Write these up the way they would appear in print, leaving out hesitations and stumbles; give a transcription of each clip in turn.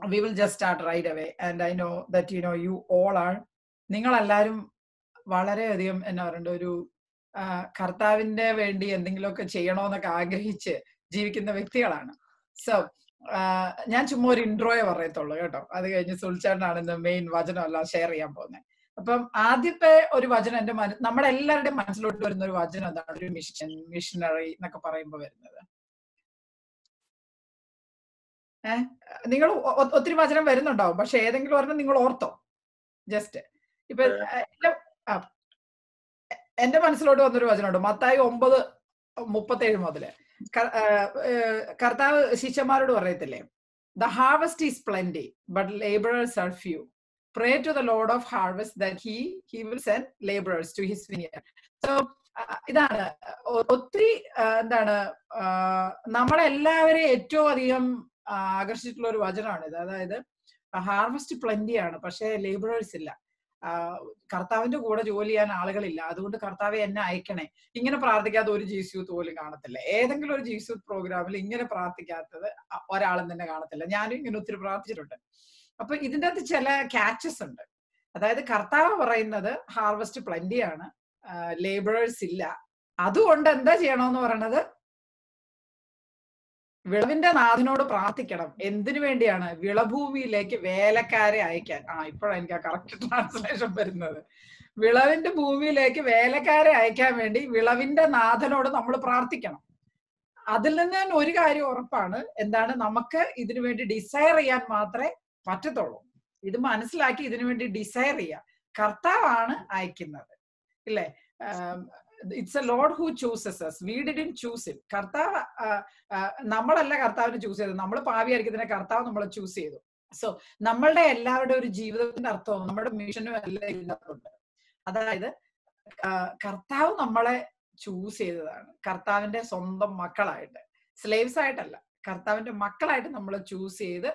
we will just start right away. And I know that, you all are, നിങ്ങളെല്ലാവരും വളരെയധികം എന്നാ പറയണ്ട ഒരു കർത്താവിന്റെ വേണ്ടി എന്തെങ്കിലുമൊക്കെ ചെയ്യണമെന്നൊക്കെ ആഗ്രഹിച്ച് ജീവിക്കുന്ന വ്യക്തികളാണ്. സോ ഞാൻ ചുമ്മാ ഒരു ഇൻട്രോയെ പറയത്തുള്ളൂ കേട്ടോ. അത് കഴിഞ്ഞ് സുൽച്ചാണ്ടാണ് ഇന്ന് മെയിൻ വചനം എല്ലാം ഷെയർ ചെയ്യാൻ പോകുന്നത്. അപ്പം ആദ്യത്തെ ഒരു വചനം എന്റെ നമ്മുടെ എല്ലാവരുടെയും മനസ്സിലോട്ട് വരുന്ന ഒരു വചനം എന്താണ്? ഒരു മിഷനറി എന്നൊക്കെ പറയുമ്പോൾ വരുന്നത്. നിങ്ങൾ ഒത്തിരി വചനം വരുന്നുണ്ടാവും, പക്ഷെ ഏതെങ്കിലും ഒരെണ്ണം നിങ്ങൾ ഓർത്തോ? ജസ്റ്റ് ഇപ്പൊ എന്റെ മനസ്സിലോട്ട് വന്നൊരു വചനമുണ്ട്, മത്തായി 9:37 മുതല്. കർത്താവ് ശിഷ്യന്മാരോട് പറയത്തില്ലേ, the harvest is plenty but labourers are few. Pray to the Lord of harvest that he will send laborers to his vineyard. So ഇതാണ് ഒത്തിരി എന്താണ് നമ്മളെല്ലാവരെയും ഏറ്റവും അധികം ആകർഷിച്ചിട്ടുള്ള ഒരു വചനമാണിത്. അതായത് ഹാർവസ്റ്റ് പ്ലെന്റിയാണ്, പക്ഷെ ലേബറേഴ്സ് ഇല്ല. കർത്താവിന്റെ കൂടെ ജോലി ചെയ്യാൻ ആളുകളില്ല. അതുകൊണ്ട് കർത്താവെ എന്നെ അയക്കണേ. ഇങ്ങനെ പ്രാർത്ഥിക്കാത്ത ഒരു ജീസ് യൂത്ത് പോലും കാണത്തില്ല. ഏതെങ്കിലും ഒരു ജീസ് യൂത്ത് പ്രോഗ്രാമിൽ ഇങ്ങനെ പ്രാർത്ഥിക്കാത്തത് ഒരാളും തന്നെ കാണത്തില്ല. ഞാനും ഇങ്ങനെ ഒത്തിരി പ്രാർത്ഥിച്ചിട്ടുണ്ട്. അപ്പൊ ഇതിൻ്റെ അകത്ത് ചില ക്യാച്ചസ് ഉണ്ട്. അതായത് കർത്താവ് പറയുന്നത് ഹാർവസ്റ്റ് പ്ലെന്റിയാണ്, ലേബറേഴ്സ് ഇല്ല. അതുകൊണ്ട് എന്താ ചെയ്യണമെന്ന് പറയണത്? വിളവിന്റെ നാഥനോട് പ്രാർത്ഥിക്കണം. എന്തിനു വേണ്ടിയാണ്? വിളഭൂമിയിലേക്ക് വേലക്കാരെ അയക്കാൻ. ഇപ്പോഴാണ് എനിക്ക് ആ കറക്റ്റ് ട്രാൻസ്ലേഷൻ വരുന്നത്. വിളവിന്റെ ഭൂമിയിലേക്ക് വേലക്കാരെ അയക്കാൻ വേണ്ടി വിളവിന്റെ നാഥനോട് നമ്മൾ പ്രാർത്ഥിക്കണം. അതിൽ നിന്ന് തന്നെ ഒരു കാര്യം ഉറപ്പാണ്. എന്താണ്? നമുക്ക് ഇതിനു വേണ്ടി ഡിസയർ ചെയ്യാൻ മാത്രമേ പറ്റത്തുള്ളൂ. ഇത് മനസ്സിലാക്കി ഇതിനു വേണ്ടി ഡിസയർ ചെയ്യുക. കർത്താവാണ് അയക്കുന്നത്, ഇല്ലേ? It's a Lord who chooses us. We didn't choose it. കർത്താവ് നമ്മളല്ല കർത്താവിനെ ചൂസ് ചെയ്തത്. നമ്മൾ പാപിയായിരിക്കുന്നതിനെ കർത്താവ് നമ്മളെ ചൂസ് ചെയ്തു. സോ നമ്മളുടെ എല്ലാവരുടെ ഒരു ജീവിതത്തിന്റെ അർത്ഥവും നമ്മുടെ മിഷനും എല്ലാം ഇതിനകത്തുണ്ട്. അതായത് കർത്താവ് നമ്മളെ ചൂസ് ചെയ്തതാണ്. കർത്താവിന്റെ സ്വന്തം മക്കളായിട്ട്, സ്ലേവ്സ് ആയിട്ടല്ല, കർത്താവിന്റെ മക്കളായിട്ട് നമ്മളെ ചൂസ് ചെയ്ത്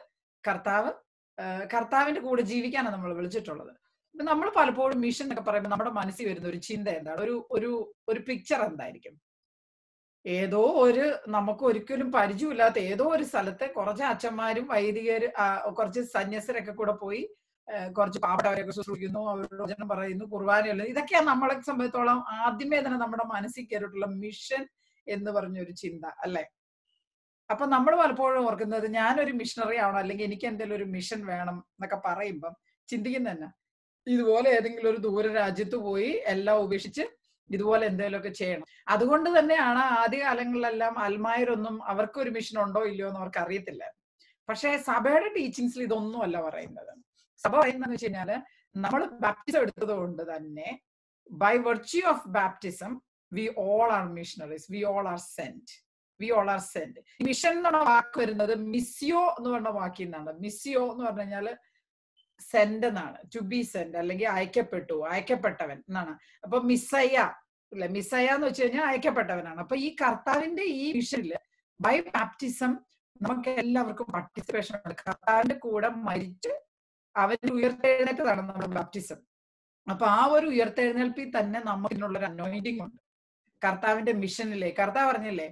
കർത്താവിന്റെ കൂടെ ജീവിക്കാനാണ് നമ്മൾ വിളിച്ചിട്ടുള്ളത്. നമ്മൾ പലപ്പോഴും മിഷൻ എന്നൊക്കെ പറയുമ്പോൾ നമ്മുടെ മനസ്സിൽ വരുന്ന ഒരു ചിന്ത എന്താണ്? ഒരു പിക്ചർ എന്തായിരിക്കും? ഏതോ ഒരു നമുക്ക് ഒരിക്കലും പരിചയമില്ലാത്ത ഏതോ ഒരു സ്ഥലത്ത് കുറച്ച് അച്ഛന്മാരും വൈദികര് കുറച്ച് സന്യസ്തരൊക്കെ കൂടെ പോയി കുറച്ച് പാവപ്പെട്ടവരൊക്കെ ശുശ്രൂഷിക്കുന്നു, അവരുടെ വചനം പറയുന്നു, കുർബാനയുള്ളത്. ഇതൊക്കെയാണ് നമ്മളെ സംബന്ധിച്ചോളം ആദ്യമേ തന്നെ നമ്മുടെ മനസ്സിൽ കയറിയിട്ടുള്ള മിഷൻ എന്ന് പറഞ്ഞൊരു ചിന്ത, അല്ലെ? അപ്പൊ നമ്മൾ പലപ്പോഴും ഓർക്കുന്നത് ഞാനൊരു മിഷണറി ആവണം, അല്ലെങ്കിൽ എനിക്ക് എന്തെങ്കിലും ഒരു മിഷൻ വേണം എന്നൊക്കെ പറയുമ്പം ചിന്തിക്കുന്ന തന്നെ ഇതുപോലെ ഏതെങ്കിലും ഒരു ദൂര രാജ്യത്ത് പോയി എല്ലാം ഉപേക്ഷിച്ച് ഇതുപോലെ എന്തെങ്കിലുമൊക്കെ ചെയ്യണം. അതുകൊണ്ട് തന്നെയാണ് ആദ്യകാലങ്ങളിലെല്ലാം അൽമായരൊന്നും അവർക്കൊരു മിഷൻ ഉണ്ടോ ഇല്ലയോ എന്ന് അവർക്ക് അറിയത്തില്ല. പക്ഷെ സഭയുടെ ടീച്ചിങ്സിൽ ഇതൊന്നും അല്ല പറയുന്നത്. സഭ പറയുന്നതെന്ന് വെച്ച് കഴിഞ്ഞാല് നമ്മൾ ബാപ്റ്റിസം എടുത്തത് കൊണ്ട് തന്നെ by virtue of baptism we all are missionaries, we all are sent. Mission എന്നുള്ള വാക്ക് വരുന്നത് മിസിയോ എന്ന് പറഞ്ഞ വാക്കിൽ നിന്നാണ്. മിസിയോ എന്ന് പറഞ്ഞു കഴിഞ്ഞാല് സെന്റ് എന്നാണ്, ടു ബി സെന്റ്, അല്ലെങ്കിൽ അയക്കപ്പെട്ടു, അയക്കപ്പെട്ടവൻ എന്നാണ്. അപ്പൊ മിസ്സയ്യ അല്ലെ, മിസ്സയ്യ എന്ന് വെച്ച് കഴിഞ്ഞാൽ അയക്കപ്പെട്ടവനാണ്. അപ്പൊ ഈ കർത്താവിന്റെ ഈ മിഷനില് ബൈ ബാപ്റ്റിസം നമുക്ക് എല്ലാവർക്കും പാർട്ടിസിപ്പേഷൻ ഉണ്ട്. കർത്താവിന്റെ കൂടെ മരിച്ച് അവന് ഉയർത്തെഴുന്നേറ്റതാണ് നമ്മുടെ ബാപ്റ്റിസം. അപ്പൊ ആ ഒരു ഉയർത്തെഴുന്നേൽപ്പിൽ തന്നെ നമുക്കിതിനുള്ളൊരു അനോയിന്റിങ് ഉണ്ട്. കർത്താവിന്റെ മിഷനിലെ കർത്താവ് പറഞ്ഞില്ലേ,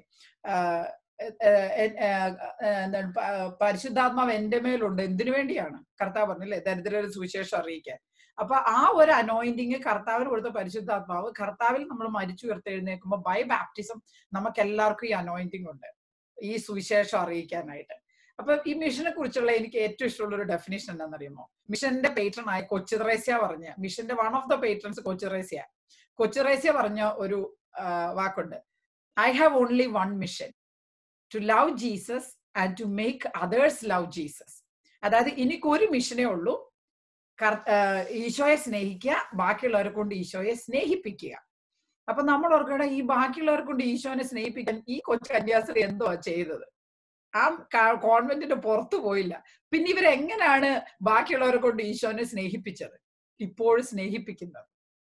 പരിശുദ്ധാത്മാവ് എന്റെ മേലുണ്ട്. എന്തിനു വേണ്ടിയാണ്? കർത്താവ് പറഞ്ഞില്ലേ, ദരിദ്രരുടെ സുവിശേഷം അറിയിക്കാൻ. അപ്പൊ ആ ഒരു അനോയിന്റിങ്, കർത്താവിന് കൊടുത്ത പരിശുദ്ധാത്മാവ്, കർത്താവിൽ നമ്മൾ മരിച്ചു ഉയർത്തെഴുന്നേൽക്കുമ്പോൾ ബൈ ബാപ്റ്റിസം നമുക്ക് എല്ലാവർക്കും ഈ അനോയിന്റിങ് ഉണ്ട്, ഈ സുവിശേഷം അറിയിക്കാനായിട്ട്. അപ്പൊ ഈ മിഷനെ കുറിച്ചുള്ള എനിക്ക് ഏറ്റവും ഇഷ്ടമുള്ള ഒരു ഡെഫിനേഷൻ എന്താണെന്നറിയുമോ? മിഷന്റെ പേട്രൺ ആയ കൊച്ചുത്രേസ്യ പറഞ്ഞ, മിഷന്റെ one of the patrons Kochuthresia പറഞ്ഞ ഒരു വാക്കുണ്ട്, I have only one mission, to love Jesus and to make others love Jesus. അതായത് എനിക്കൊരു മിഷനേ ഉള്ളൂ, ഈശോയെ സ്നേഹിക്കുക, ബാക്കിയുള്ളവരെ കൊണ്ട് ഈശോയെ സ്നേഹിപ്പിക്കുക. അപ്പൊ നമ്മൾ ഓർക്കണ, ഈ ബാക്കിയുള്ളവരെ കൊണ്ട് ഈശോനെ സ്നേഹിപ്പിക്കാൻ ഈ കൊച്ചു കന്യാസ്ത്രീ എന്തോ ചെയ്തത്? ആ കോൺവെന്റിന്റെ പുറത്തു പോയില്ല. പിന്നെ ഇവരെങ്ങനെയാണ് ബാക്കിയുള്ളവരെ കൊണ്ട് ഈശോനെ സ്നേഹിപ്പിച്ചത്, ഇപ്പോഴും സ്നേഹിപ്പിക്കുന്നത്?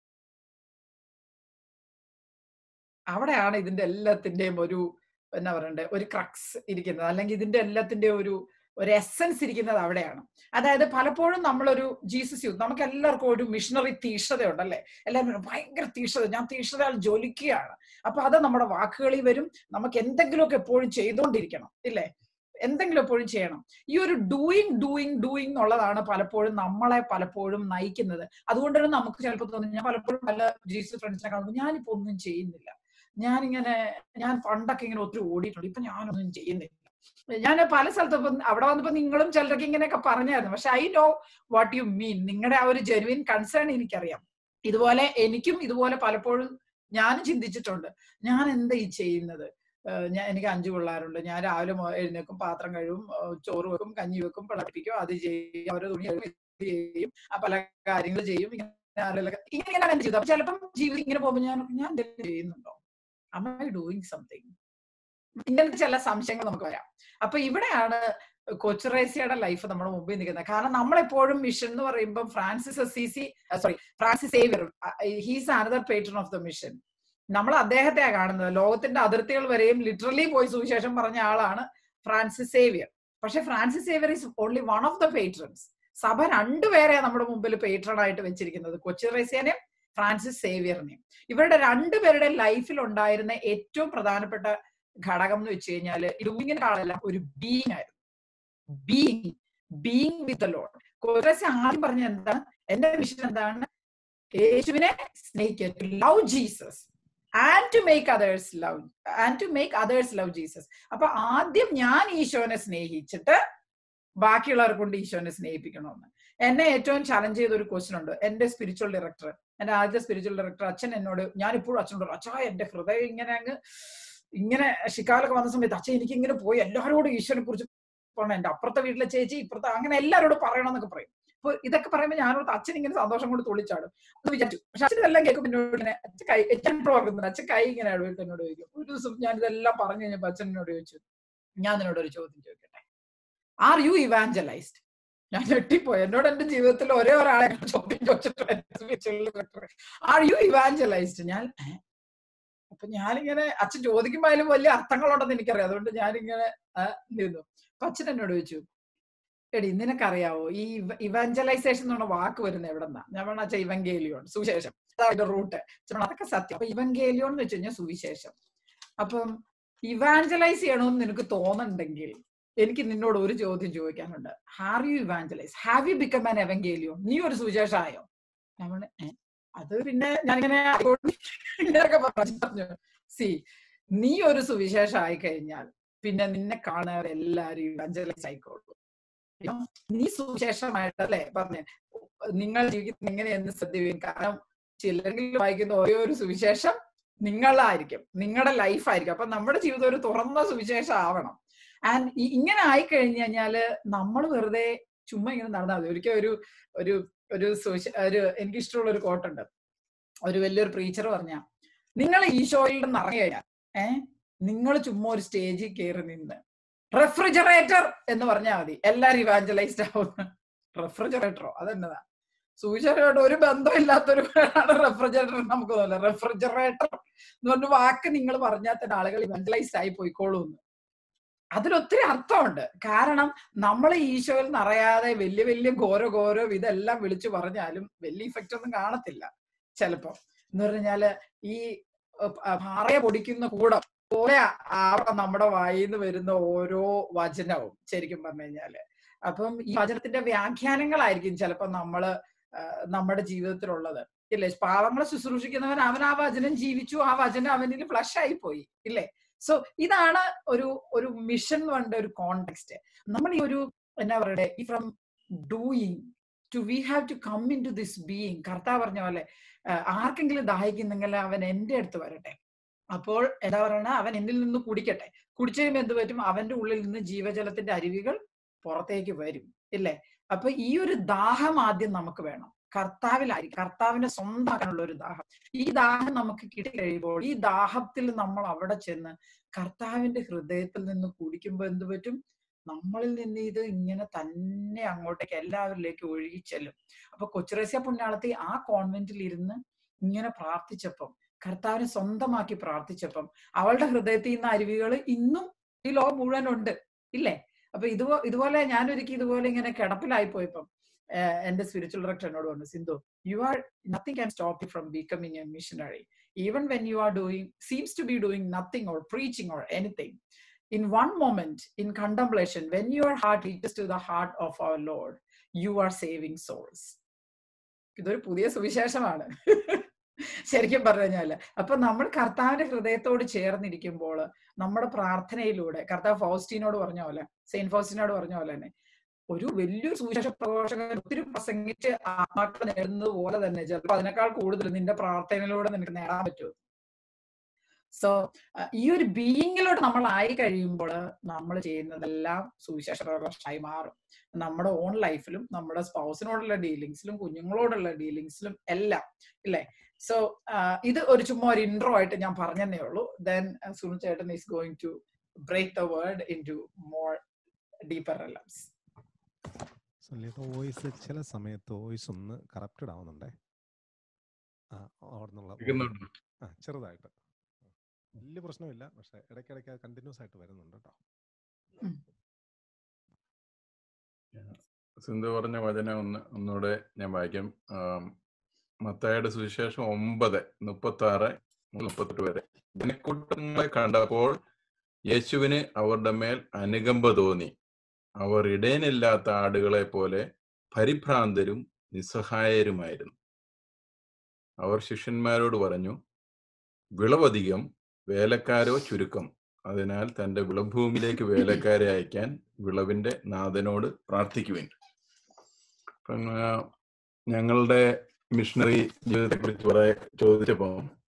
അവിടെയാണ് ഇതിന്റെ എല്ലാത്തിന്റെയും ഒരു എന്നാ പറയണ്ടേ, ഒരു ക്രക്സ് ഇരിക്കുന്നത്, അല്ലെങ്കിൽ ഇതിന്റെ എല്ലാത്തിന്റെ ഒരു എസൻസ് ഇരിക്കുന്നത് അവിടെയാണ്. അതായത് പലപ്പോഴും നമ്മളൊരു ജീസസ് യൂത്ത്, നമുക്ക് എല്ലാവർക്കും ഒരു മിഷണറി തീഷ്ണതയുണ്ടല്ലേ? എല്ലാവരും ഭയങ്കര തീഷ്ണത, ഞാൻ തീഷ്ണതയാൽ ജ്വലിക്കുകയാണ്. അപ്പൊ അത് നമ്മുടെ വാക്കുകളിൽ വരും. നമുക്ക് എന്തെങ്കിലുമൊക്കെ എപ്പോഴും ചെയ്തുകൊണ്ടിരിക്കണം, ഇല്ലേ? എന്തെങ്കിലും എപ്പോഴും ചെയ്യണം. ഈ ഒരു ഡൂയിങ് എന്നുള്ളതാണ് പലപ്പോഴും നയിക്കുന്നത്. അതുകൊണ്ടാണ് നമുക്ക് ചിലപ്പോൾ തോന്നുന്നത്, ഞാൻ പലപ്പോഴും പല ജീസസ് ഫ്രണ്ട്സിനെ കാണുമ്പോൾ ഞാനിപ്പോ ഒന്നും ചെയ്യുന്നില്ല, ഞാൻ പണ്ടൊക്കെ ഇങ്ങനെ ഒത്തിരി ഓടിയിട്ടുണ്ട്, ഇപ്പൊ ഞാനൊന്നും ചെയ്യുന്നില്ല. ഞാൻ പല സ്ഥലത്തും അവിടെ വന്നപ്പോ നിങ്ങളും ചിലരൊക്കെ ഇങ്ങനെയൊക്കെ പറഞ്ഞായിരുന്നു. പക്ഷെ I know what you mean. നിങ്ങളുടെ ആ ഒരു ജെനുവിൻ കൺസേൺ എനിക്കറിയാം. ഇതുപോലെ എനിക്കും പലപ്പോഴും ഞാനും ചിന്തിച്ചിട്ടുണ്ട്, ഞാൻ എന്താ ഈ ചെയ്യുന്നത്. എനിക്ക് 5 പിള്ളേരുണ്ട്. ഞാൻ രാവിലെ എഴുന്നേക്കും, പാത്രം കഴിവും, ചോറ് വെക്കും, കഞ്ഞി വെക്കും, പിളപ്പിക്കും, അത് ചെയ്യും, അവരുടെ തുണി ചെയ്യും, പല കാര്യങ്ങൾ ചെയ്യും. ഇങ്ങനെയാണ് എന്റെ ജീവിതം. ചിലപ്പം ജീവിതം ഇങ്ങനെ പോകുമ്പോൾ ഞാൻ എന്തെങ്കിലും ചെയ്യുന്നുണ്ടോ, am I doing something? ഇങ്ങനത്തെ ചില സംശയങ്ങൾ നമുക്ക് വരാം. അപ്പൊ ഇവിടെയാണ് കൊച്ചുറേസ്യയുടെ ലൈഫ് നമ്മുടെ മുമ്പിൽ നിൽക്കുന്നത്. കാരണം നമ്മളെപ്പോഴും മിഷൻ എന്ന് പറയുമ്പോൾ Francis Xavier, he's another patron of the mission. നമ്മൾ അദ്ദേഹത്തെയാണ് കാണുന്നത്. ലോകത്തിന്റെ അതിർത്തികൾ വരെയും ലിറ്ററലി പോയി സുവിശേഷം പറഞ്ഞ ആളാണ് ഫ്രാൻസിസ് സേവിയർ. പക്ഷെ Francis Xavier is only one of the patrons. സഭ 2 പേരെ നമ്മുടെ മുമ്പിൽ പേട്രൺ ആയിട്ട് വെച്ചിരിക്കുന്നത്, കൊച്ചുറേസ്യനെയും ഫ്രാൻസിസ് സേവിയറിനെയും. ഇവരുടെ 2 പേരുടെ ലൈഫിൽ ഉണ്ടായിരുന്ന ഏറ്റവും പ്രധാനപ്പെട്ട ഘടകം എന്ന് വെച്ച് കഴിഞ്ഞാൽ ഡൂയിങ്ങിന്റെ ആളല്ല, ഒരു ബീയിങ് ആയിരുന്നു. Being with the Lord. Kochuresia ആദ്യം പറഞ്ഞ എന്താണ്, എന്റെ മിഷൻ എന്താണ്, യേശുവിനെ സ്നേഹിക്കുക, to love Jesus and to make others love Jesus. അപ്പൊ ആദ്യം ഞാൻ ഈശോനെ സ്നേഹിച്ചിട്ട് ബാക്കിയുള്ളവരെ കൊണ്ട് ഈശോനെ സ്നേഹിപ്പിക്കണമെന്ന്. എന്നെ ഏറ്റവും ചലഞ്ച് ചെയ്ത ഒരു ക്വസ്റ്റ്യൻ ഉണ്ട്. എന്റെ സ്പിരിച്വൽ ഡയറക്ടർ, എന്റെ ആദ്യത്തെ സ്പിരിച്വൽ ഡയറക്ടർ അച്ഛൻ എന്നോട്, ഞാനിപ്പോഴും അച്ഛനോട്, അച്ഛാ എന്റെ ഹൃദയം ഇങ്ങനെ ഷിക്കാലൊക്കെ വന്ന സമയത്ത് അച്ഛൻ എനിക്ക് ഇങ്ങനെ പോയി എല്ലാവരോടും ഈശോനെ കുറിച്ച് പറയണം, എന്റെ അപ്പുറത്തെ വീട്ടിലെ ചേച്ചി, ഇപ്പുറത്തെ, അങ്ങനെ എല്ലാവരോടും പറയണം എന്നൊക്കെ പറയും. അപ്പൊ ഇതൊക്കെ പറയുമ്പോൾ ഞാനോട് അച്ഛൻ ഇങ്ങനെ സന്തോഷം കൊണ്ട് തുള്ളിച്ചാടും എന്ന് വിചാരിച്ചു. പക്ഷെ അച്ഛൻ ഇതെല്ലാം കേൾക്കുമ്പോൾ എന്നോട് ഇങ്ങനെ അച്ഛൻ കൈ ഇങ്ങനെ ഇടവിട്ട് എന്നോട് ചോദിക്കും. ഒരു ദിവസം ഞാൻ ഇതെല്ലാം പറഞ്ഞു കഴിഞ്ഞപ്പോ അച്ഛൻ എന്നോട് ചോദിച്ചു, ഞാൻ നിന്നോട് ഒരു ചോദ്യം ചോദിക്കട്ടെ, ആർ യു ഇവാഞ്ചലൈസ്ഡ്? ഞാൻ ഞെട്ടിപ്പോയി. എന്നോട് എന്റെ ജീവിതത്തിൽ ഒരേ ഒരാളെ ചോദ്യം ചോദിച്ചിട്ടുണ്ട്, ആർ യു ഇവാഞ്ചലൈസ്ഡ്? അപ്പൊ ഞാനിങ്ങനെ, അച്ഛൻ ചോദിക്കുമ്പോ അതിലും വലിയ അർത്ഥങ്ങളുണ്ടെന്ന് എനിക്കറിയാം, അതുകൊണ്ട് ഞാനിങ്ങനെ നിന്നു. അപ്പൊ അച്ഛൻ എന്നോട് ചോദിച്ചു, എടി നിനക്കറിയാവോ ഈ ഇവാഞ്ചലൈസേഷൻ എന്ന് പറഞ്ഞ വാക്ക് വരുന്നത് എവിടെന്നാ? ഞാൻ പറഞ്ഞ അച്ഛൻ ഇവങ്കേലിയോൺ, സുവിശേഷം, അതായത് റൂട്ട്. അതൊക്കെ സത്യം. അപ്പൊ ഇവങ്കേലിയോൺ എന്ന് വെച്ച് കഴിഞ്ഞാൽ സുവിശേഷം. അപ്പം ഇവാഞ്ചലൈസ് ചെയ്യണമെന്ന് നിനക്ക് തോന്നുന്നുണ്ടെങ്കിൽ എനിക്ക് നിന്നോട് ഒരു ചോദ്യം ചോദിക്കാനുണ്ട്. Are you evangelize? Have you become an evangelion? നീ ഒരു സുവിശേഷമായോ? നമ്മൾ അത് പിന്നെ ഞാനിങ്ങനെ ഇങ്ങനെയൊക്കെ പറഞ്ഞു, സി, നീ ഒരു സുവിശേഷം ആയി കഴിഞ്ഞാൽ പിന്നെ നിന്നെ കാണുന്നവരെല്ലാരും ഇവാഞ്ചലൈസ് ആയിക്കോളൂ. നീ സുവിശേഷമായിട്ടല്ലേ പറഞ്ഞേ, നിങ്ങൾ ജീവിക്കുന്ന എങ്ങനെയെന്ന് ശ്രദ്ധിക്കും. കാരണം ചിലരെങ്കിലും വായിക്കുന്ന ഓരോ സുവിശേഷം നിങ്ങളായിരിക്കും, നിങ്ങളുടെ ലൈഫായിരിക്കും. അപ്പൊ നമ്മുടെ ജീവിതം ഒരു തുറന്ന സുവിശേഷം ആവണം. ആൻഡ് ഇങ്ങനെ ആയിക്കഴിഞ്ഞു കഴിഞ്ഞാല് നമ്മൾ വെറുതെ ചുമ്മാ ഇങ്ങനെ നടന്നാൽ മതി. ഒരിക്കൽ ഒരു എനിക്കിഷ്ടമുള്ള ഒരു കോട്ടുണ്ട്. ഒരു വലിയൊരു പ്രീച്ചർ പറഞ്ഞ, നിങ്ങൾ ഈശോയിൽ നിന്ന് ഇറങ്ങി കഴിഞ്ഞാൽ നിങ്ങൾ ചുമ്മാ ഒരു സ്റ്റേജിൽ കയറി നിന്ന് റെഫ്രിജറേറ്റർ എന്ന് പറഞ്ഞാൽ മതി, എല്ലാരും ഇവാഞ്ചലൈസ്ഡ് ആവുന്നു. റെഫ്രിജറേറ്ററോ? അതെന്നതാ? സുവിശേഷമായിട്ട് ഒരു ബന്ധമില്ലാത്തൊരു റെഫ്രിജറേറ്റർ. നമുക്ക് തോന്നില്ല, റെഫ്രിജറേറ്റർ എന്ന് പറഞ്ഞ വാക്ക് നിങ്ങൾ പറഞ്ഞാൽ തന്നെ ആളുകൾ ഇവാഞ്ചലൈസ്ഡ് ആയി പോയിക്കോളൂ എന്ന്. അതിലൊത്തിരി അർത്ഥമുണ്ട്. കാരണം നമ്മൾ ഈശോയിൽ നിറയാതെ വലിയ വലിയ ഘോരോ ഇതെല്ലാം വിളിച്ചു പറഞ്ഞാലും വലിയ ഇഫക്റ്റ് ഒന്നും കാണത്തില്ല ചിലപ്പോ. എന്ന് പറഞ്ഞാല് ഈ പാറയെ പൊടിക്കുന്ന കൂടം പോലെ നമ്മുടെ വായിന്ന് വരുന്ന ഓരോ വചനവും ശരിക്കും പറഞ്ഞു കഴിഞ്ഞാല്. അപ്പം ഈ വചനത്തിന്റെ വ്യാഖ്യാനങ്ങളായിരിക്കും ചിലപ്പോ നമ്മുടെ ജീവിതത്തിലുള്ളത്, ഇല്ലേ? പാവങ്ങളെ ശുശ്രൂഷിക്കുന്നവൻ അവൻ ആ വചനം ജീവിച്ചു, ആ വചനം അവനിൽ ഫ്ലഷ് ആയി പോയി, ഇല്ലേ? സോ ഇതാണ് ഒരു മിഷൻ എന്ന് പറഞ്ഞ ഒരു കോണ്ടെക്സ്റ്റ്. നമ്മൾ ഈ ഒരു എന്നാ പറയട്ടെ, ഈ from doing to we have to come into this being. കർത്താവ് പറഞ്ഞ പോലെ ആർക്കെങ്കിലും ദാഹിക്കുന്നെങ്കിൽ അവൻ എന്റെ അടുത്ത് വരട്ടെ. അപ്പോൾ എന്താ പറയണ, അവൻ എന്നിൽ നിന്ന് കുടിക്കട്ടെ. കുടിച്ചു കഴിയുമ്പോൾ എന്ത് പറ്റും? അവന്റെ ഉള്ളിൽ നിന്ന് ജീവജലത്തിന്റെ അരുവികൾ പുറത്തേക്ക് വരും, ഇല്ലേ? അപ്പൊ ഈ ഒരു ദാഹം ആദ്യം നമുക്ക് വേണം. കർത്താവിലായിരിക്കും, കർത്താവിനെ സ്വന്തമാക്കാനുള്ള ഒരു ദാഹം. ഈ ദാഹം നമുക്ക് കിട്ടിക്കഴിയുമ്പോൾ ഈ ദാഹത്തിൽ നമ്മൾ അവിടെ ചെന്ന് കർത്താവിന്റെ ഹൃദയത്തിൽ നിന്ന് കുടിക്കുമ്പോൾ എന്ത് പറ്റും? നമ്മളിൽ നിന്ന് ഇത് ഇങ്ങനെ തന്നെ അങ്ങോട്ടേക്ക് എല്ലാവരിലേക്ക് ഒഴുകിച്ചെല്ലും. അപ്പൊ കൊച്ചുറേസ്യ പുണ്യാളത്തി ആ കോൺവെന്റിൽ ഇരുന്ന് ഇങ്ങനെ പ്രാർത്ഥിച്ചപ്പം, കർത്താവിനെ സ്വന്തമാക്കി പ്രാർത്ഥിച്ചപ്പം അവളുടെ ഹൃദയത്തിൽ നിന്ന് അരുവികൾ ഇന്നും ഈ ലോകം മുഴുവൻ ഉണ്ട്, ഇല്ലേ? അപ്പൊ ഇതുപോലെ ഞാനൊരിക്കൽ ഇതുപോലെ ഇങ്ങനെ കിടപ്പിലായി പോയപ്പം എന്റെ സ്പിരിച്വൽ ഡയറക്ടർ എന്നോട് പറഞ്ഞു, Sindhu, nothing can stop you from becoming a missionary even when you are seems to be doing nothing or preaching or anything. in one moment, in contemplation, when your heart reaches to the heart of our Lord, you are saving souls. ഇതൊരു പുതിയ സുവിശേഷമാണ് ശരിക്കും പറഞ്ഞു കഴിഞ്ഞാല്. അപ്പൊ നമ്മൾ കർത്താവിന്റെ ഹൃദയത്തോട് ചേർന്നിരിക്കുമ്പോൾ നമ്മുടെ പ്രാർത്ഥനയിലൂടെ, കർത്താവ് ഫൗസ്റ്റീനോട് പറഞ്ഞ പോലെ, സെയിന്റ് ഫൗസ്റ്റീനോട് പറഞ്ഞ പോലെ തന്നെ, ഒരു വലിയൊരു സുവിശേഷ പ്രഘോഷകൻ ഒത്തിരി പ്രസംഗിച്ച് ആത്മാക്കളെ നേടുന്നത് പോലെ തന്നെ ചിലപ്പോൾ അതിനേക്കാൾ കൂടുതൽ നിന്റെ പ്രാർത്ഥനയിലൂടെ നിനക്ക് നേടാൻ പറ്റും. സോ ഈ ഒരു ബീയിങ്ങിലോട്ട് നമ്മൾ ആയി കഴിയുമ്പോൾ നമ്മൾ ചെയ്യുന്നതെല്ലാം സുവിശേഷ പ്രഘോഷമായി മാറും. നമ്മുടെ ഓൺ ലൈഫിലും, നമ്മുടെ സ്പൗസിനോടുള്ള ഡീലിങ്സിലും, കുഞ്ഞുങ്ങളോടുള്ള ഡീലിങ്സിലും എല്ലാം, ഇല്ലേ? സോ ഇത് ഒരു ചുമ്മാ ഒരു ഇൻട്രോ ആയിട്ട് ഞാൻ പറഞ്ഞതേ ഉള്ളൂ. ദെൻ സുനിൽ ചേട്ടൻ is going to break the word into more deeper realms. Voice ചില സമയത്ത് വോയിസ് ഒന്ന് കറപ്റ്റഡ് ആവുന്നുണ്ടേ. ചെറുതായിട്ട്, വലിയ പ്രശ്നമില്ല, പക്ഷെ ഇടയ്ക്കിടയ്ക്ക് കണ്ടിന്യൂസ് ആയിട്ട് വരുന്നുണ്ട് കേട്ടോ. സിന്ധു പറഞ്ഞ വചനം ഒന്നുകൂടെ ഞാൻ വായിക്കാം. മത്തായിയുടെ സുവിശേഷം 9:36-38 വരെ. ജനക്കൂട്ടങ്ങളെ കണ്ടപ്പോൾ യേശുവിന് അവരുടെ മേൽ അനുകമ്പ തോന്നി. അവർ ഇടയനില്ലാത്ത ആടുകളെ പോലെ പരിഭ്രാന്തരും നിസ്സഹായരുമായിരുന്നു. അവർ ശിഷ്യന്മാരോട് പറഞ്ഞു, വിളവധികം, വേലക്കാരോ ചുരുക്കം. അതിനാൽ തന്റെ വിളഭൂമിയിലേക്ക് വേലക്കാരെ അയക്കാൻ വിളവിന്റെ നാഥനോട് പ്രാർത്ഥിക്കുവിൻ. അപ്പം ഞങ്ങളുടെ മിഷണറി ജീവിതത്തെ കുറിച്ച് കുറെ ചോദിച്ചപ്പോ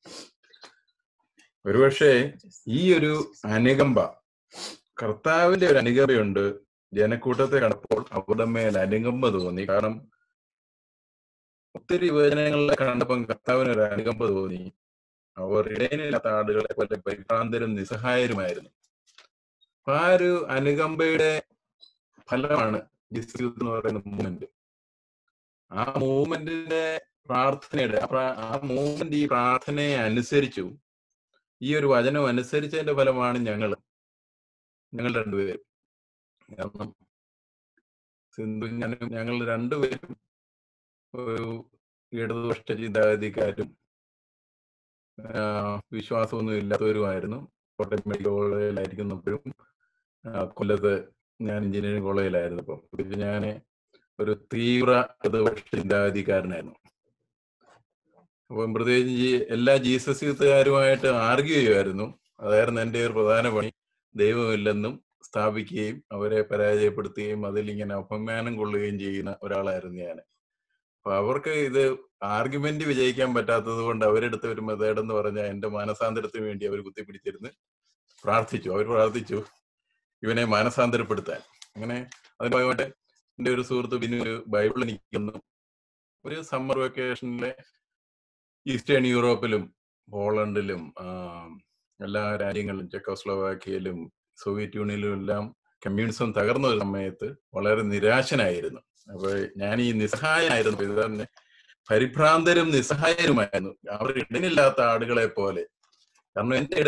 ഒരുപക്ഷെ ഈ ഒരു അനുകമ്പ, കർത്താവിന്റെ ഒരു അനുകമ്പയുണ്ട്. ജനക്കൂട്ടത്തെ കണ്ടപ്പോൾ അവരുടെ മേൽ അനുകമ്പ തോന്നി. കാരണം ഒത്തിരി യുവജനങ്ങളെ കണ്ടപ്പം കർത്താവിന് ഒരു അനുകമ്പ തോന്നി. അവർ ഇടയനില്ലാത്ത ആടുകളെ പോലെ പരിഭ്രാന്തരും നിസ്സഹായരുമായിരുന്നു. അപ്പൊ ആ ഒരു അനുകമ്പയുടെ ഫലമാണ് ജീസസ് യൂത്ത് എന്ന് പറയുന്ന മൂവ്മെന്റ്. ആ മൂവ്മെന്റിന്റെ പ്രാർത്ഥനയുടെ ആ മൂവ്മെന്റ് ഈ പ്രാർത്ഥനയെ അനുസരിച്ചു, ഈ ഒരു വചനം അനുസരിച്ചതിന്റെ ഫലമാണ് ഞങ്ങൾ രണ്ടുപേരും. കാരണം സിന്ധു ഞങ്ങൾ രണ്ടുപേരും ഒരു ഇടതുപക്ഷ ചിന്താഗതിക്കാരും വിശ്വാസമൊന്നും ഇല്ലാത്തവരുമായിരുന്നു. കോട്ടയം മെഡിക്കൽ കോളേജിലായിരിക്കുന്നപ്പോഴും കൊല്ലത്ത് ഞാൻ എഞ്ചിനീയറിംഗ് കോളേജിലായിരുന്നു. അപ്പം ഞാൻ ഒരു തീവ്ര ഇടതുപക്ഷ ചിന്താഗതിക്കാരനായിരുന്നു. അപ്പം പ്രത്യേകിച്ച് എല്ലാ ജീസസ് യൂത്തുകാരുമായിട്ട് ആർഗ്യൂ ചെയ്യുമായിരുന്നു. അതായിരുന്നു എൻ്റെ ഒരു പ്രധാന പണി. ദൈവമില്ലെന്നും സ്ഥാപിക്കുകയും അവരെ പരാജയപ്പെടുത്തുകയും അതിലിങ്ങനെ അപമാനം കൊള്ളുകയും ചെയ്യുന്ന ഒരാളായിരുന്നു ഞാൻ. അപ്പൊ അവർക്ക് ഇത് ആർഗ്യുമെന്റ് വിജയിക്കാൻ പറ്റാത്തത് കൊണ്ട് അവരെടുത്ത ഒരു മെത്തേഡ് എന്ന് പറഞ്ഞാൽ എൻ്റെ മാനസാന്തരത്തിന് വേണ്ടി അവർ കുത്തിപ്പിടിച്ചിരുന്ന് അവർ പ്രാർത്ഥിച്ചു ഇവനെ മാനസാന്തരപ്പെടുത്താൻ. അങ്ങനെ അതിന്റെ ഭാഗമായിട്ട് എൻ്റെ ഒരു സുഹൃത്ത് പിന്നെ ഒരു ബൈബിൾ എനിക്ക് തന്നു. ഒരു സമ്മർ വെക്കേഷനിലെ ഈസ്റ്റേൺ യൂറോപ്പിലും പോളണ്ടിലും എല്ലാ രാജ്യങ്ങളിലും ചെക്കോസ്ലോവാക്യയിലും സോവിയറ്റ് യൂണിയനിലും എല്ലാം കമ്മ്യൂണിസം തകർന്ന ഒരു സമയത്ത് വളരെ നിരാശനായിരുന്നു. അപ്പൊ ഞാൻ ഈ നിസ്സഹായനായിരുന്നു. ഇത് തന്നെ പരിഭ്രാന്തരും നിസ്സഹായരുമായിരുന്നു. അവർ ഇടയനില്ലാത്ത ആടുകളെ പോലെ. കാരണം എൻ്റെ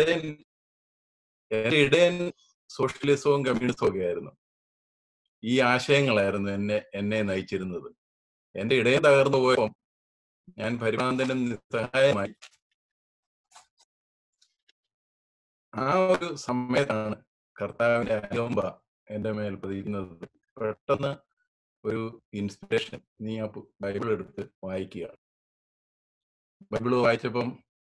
ഇടയൻ സോഷ്യലിസവും കമ്മ്യൂണിസവും ഒക്കെ ആയിരുന്നു. ഈ ആശയങ്ങളായിരുന്നു എന്നെ നയിച്ചിരുന്നത്. എൻ്റെ ഇടയൻ തകർന്നു പോയപ്പോൾ ഞാൻ പരിഭ്രാന്തനും നിസ്സഹായമായി. ആ ഒരു സമയത്താണ് കർത്താവിന്റെ അനുകമ്പ എൻ്റെ മേൽ പതിക്കുന്നത്. പെട്ടെന്ന് ഒരു ഇൻസ്പിറേഷൻ, നീ ആ ബൈബിൾ എടുത്ത് വായിക്കുക. ബൈബിള് വായിച്ചപ്പം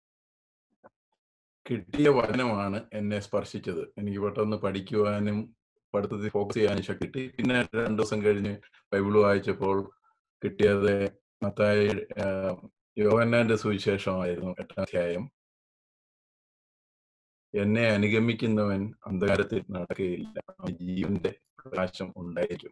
കിട്ടിയ വചനമാണ് എന്നെ സ്പർശിച്ചത്. എനിക്ക് പെട്ടെന്ന് പഠിക്കുവാനും പഠിത്തത്തിൽ ഫോക്കസ് ചെയ്യാനും ശക്തി കിട്ടി. പിന്നെ 2 ദിവസം കഴിഞ്ഞ് ബൈബിള് വായിച്ചപ്പോൾ കിട്ടിയത് യോഹന്നാന്റെ സുവിശേഷമായിരുന്നു, 8-ാം അധ്യായം. എന്നെ അനുഗമിക്കുന്നവൻ അന്ധകാരത്തിൽ നടക്കുകയില്ല, ജീവന്റെ പ്രകാശം ഉണ്ടായിരിക്കും.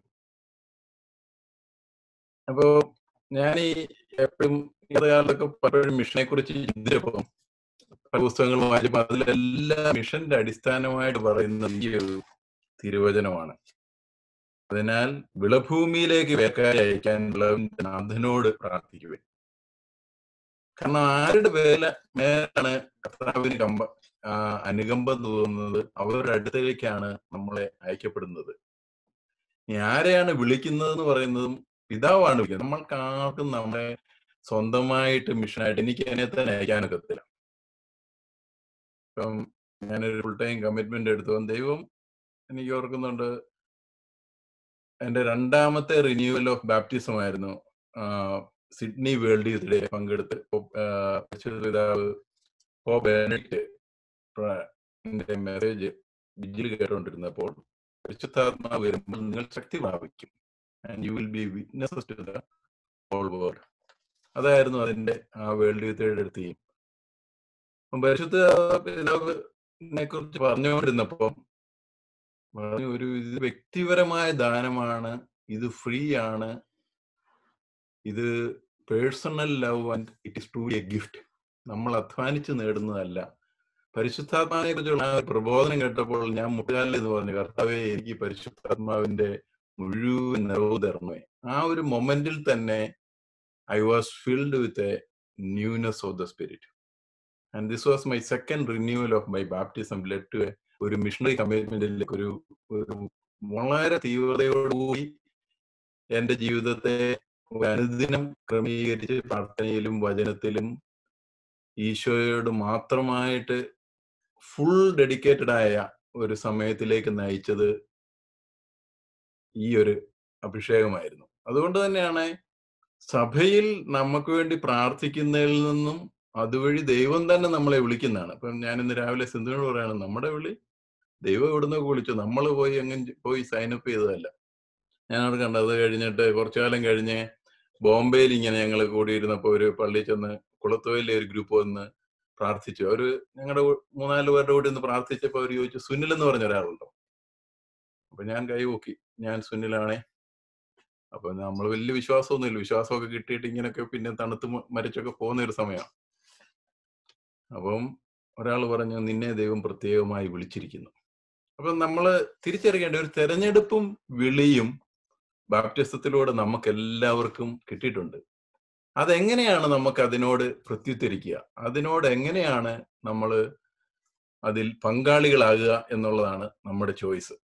അപ്പോ ഞാൻ ഈ എപ്പോഴും കാലത്തൊക്കെ പലപ്പോഴും മിഷനെ കുറിച്ച് ചിന്തിച്ചപ്പോ പല പുസ്തകങ്ങളും വായിച്ചപ്പോൾ അതിലെല്ലാം മിഷന്റെ അടിസ്ഥാനമായിട്ട് പറയുന്നത് ഈ ഒരു തിരുവചനമാണ്. അതിനാൽ വിളഭൂമിയിലേക്ക് വേലക്കാരെ അയക്കാൻ വിളവിന്റെ നാഥനോട് പ്രാർത്ഥിക്കുവേ. കാരണം ആരുടെ മേലാണ് കർത്താവിന് അനുകമ്പം തോന്നുന്നത്? അവരുടെ അടുത്തേക്കാണ് നമ്മളെ അയക്കപ്പെടുന്നത്. ആരെയാണ് വിളിക്കുന്നതെന്ന് പറയുന്നതും പിതാവാണ് വിളിക്കുന്നത്. നമ്മൾക്ക് ആർക്കും നമ്മളെ സ്വന്തമായിട്ട് മിഷനായിട്ട് എനിക്ക് എന്നെ തന്നെ അയക്കാനൊക്കെ. ഇപ്പം ഞാനൊരു ഫുൾ ടൈം കമ്മിറ്റ്മെന്റ് എടുത്തു. ദൈവം എനിക്ക് ഓർക്കുന്നുണ്ട്, എൻ്റെ രണ്ടാമത്തെ റിന്യൂവൽ ഓഫ് ബാപ്റ്റിസം ആയിരുന്നു. സിഡ്നി വേൾഡ് യൂത്ത് ഡേ പങ്കെടുത്ത് പരിശുദ്ധ പിതാവ് പോപ്പ് ബെനഡിക്റ്റ് മെസ്സേജ് ബിജിൽ കേട്ടുകൊണ്ടിരുന്നപ്പോൾ, പരിശുദ്ധാത്മാവ് വരുമ്പോൾ നിങ്ങൾ ശക്തി പ്രാപിക്കും and you will be witnesses to the whole world. അതായിരുന്നു അതിന്റെ ആ വേൾഡ് യൂത്ത് ഡേയുടെ തീം. പരിശുദ്ധ പിതാവിനെ കുറിച്ച് പറഞ്ഞുകൊണ്ടിരുന്നപ്പോൾ പറഞ്ഞു, ഇത് വ്യക്തിപരമായ ദാനമാണ്, ഇത് ഫ്രീ ആണ്, ഇത് personal love and it is truly a gift, നമ്മൾ അധ്വാനിച്ച് നേടുന്നതല്ല. പരിശുദ്ധാത്മാവിനെ കുറിച്ചുള്ള ആ പ്രബോധനം കേട്ടപ്പോൾ ഞാൻ മുട്ടുകാലിൽ എന്ന് പറഞ്ഞു, കർത്താവേ, എനിക്ക് പരിശുദ്ധാത്മാവിന്റെ മുഴുവൻ നിറവ് തരണമേ. ആ ഒരു മൊമെന്റിൽ തന്നെ I was filled with a newness of the spirit. And this was my second renewal of my baptism led to ഒരു മിഷണറി കമ്മിറ്റ്മെന്റിലേക്ക് ഒരു വളരെ തീവ്രതയോടുകൂടി എന്റെ ജീവിതത്തെ അനുദിനം ക്രമീകരിച്ച് പ്രാർത്ഥനയിലും വചനത്തിലും ഈശോയോട് മാത്രമായിട്ട് ഫുൾ ഡെഡിക്കേറ്റഡ് ആയ ഒരു സമയത്തിലേക്ക് നയിച്ചത് ഈ ഒരു അഭിഷേകമായിരുന്നു. അതുകൊണ്ട് തന്നെയാണ് സഭയിൽ നമുക്ക് വേണ്ടി പ്രാർത്ഥിക്കുന്നതിൽ നിന്നും അതുവഴി ദൈവം തന്നെ നമ്മളെ വിളിക്കുന്നതാണ്. അപ്പം ഞാൻ ഇന്ന് രാവിലെ സിന്ധുവിനോട് പറയാണ്, നമ്മുടെ വിളി ദൈവം എവിടുന്നൊക്കെ വിളിച്ചു, നമ്മൾ പോയി സൈനപ്പ് ചെയ്തതല്ല. ഞാനവിടെ കണ്ടത്. കഴിഞ്ഞിട്ട് കുറച്ചു കാലം കഴിഞ്ഞ് ബോംബെയിൽ ഇങ്ങനെ ഞങ്ങൾ കൂടിയിരുന്നപ്പോൾ ഒരു പള്ളിയിൽ ചെന്ന് കുളത്തോയിലെ ഒരു ഗ്രൂപ്പ് വന്ന് പ്രാർത്ഥിച്ചു. അവര് ഞങ്ങളുടെ 3-4 പേരുടെ കൂടി ഒന്ന് പ്രാർത്ഥിച്ചപ്പോൾ അവർ ചോദിച്ചു, സുനിൽ എന്ന് പറഞ്ഞ ഒരാളുണ്ടോ? അപ്പൊ ഞാൻ കൈപോക്കി, ഞാൻ സുനിലാണേ. അപ്പൊ നമ്മൾ വലിയ വിശ്വാസമൊന്നുമില്ല, വിശ്വാസമൊക്കെ കിട്ടിയിട്ട് ഇങ്ങനെയൊക്കെ പിന്നെ തണുത്ത് മരിച്ചൊക്കെ പോകുന്ന ഒരു സമയമാണ്. അപ്പം ഒരാൾ പറഞ്ഞു, നിന്നെ ദൈവം പ്രത്യേകമായി വിളിച്ചിരിക്കുന്നു. അപ്പൊ നമ്മൾ തിരിച്ചറിയേണ്ട ഒരു തെരഞ്ഞെടുപ്പും വിളിയും ബാപ്റ്റിസത്തിലൂടെ നമുക്ക് എല്ലാവർക്കും കിട്ടിയിട്ടുണ്ട്. അതെങ്ങനെയാണ് നമുക്ക് അതിനോട് പ്രത്യുത്തരിക്കുക, അതിനോട് എങ്ങനെയാണ് നമ്മൾ അതിൽ പങ്കാളികളാകുക എന്നുള്ളതാണ് നമ്മുടെ ചോയ്സ്.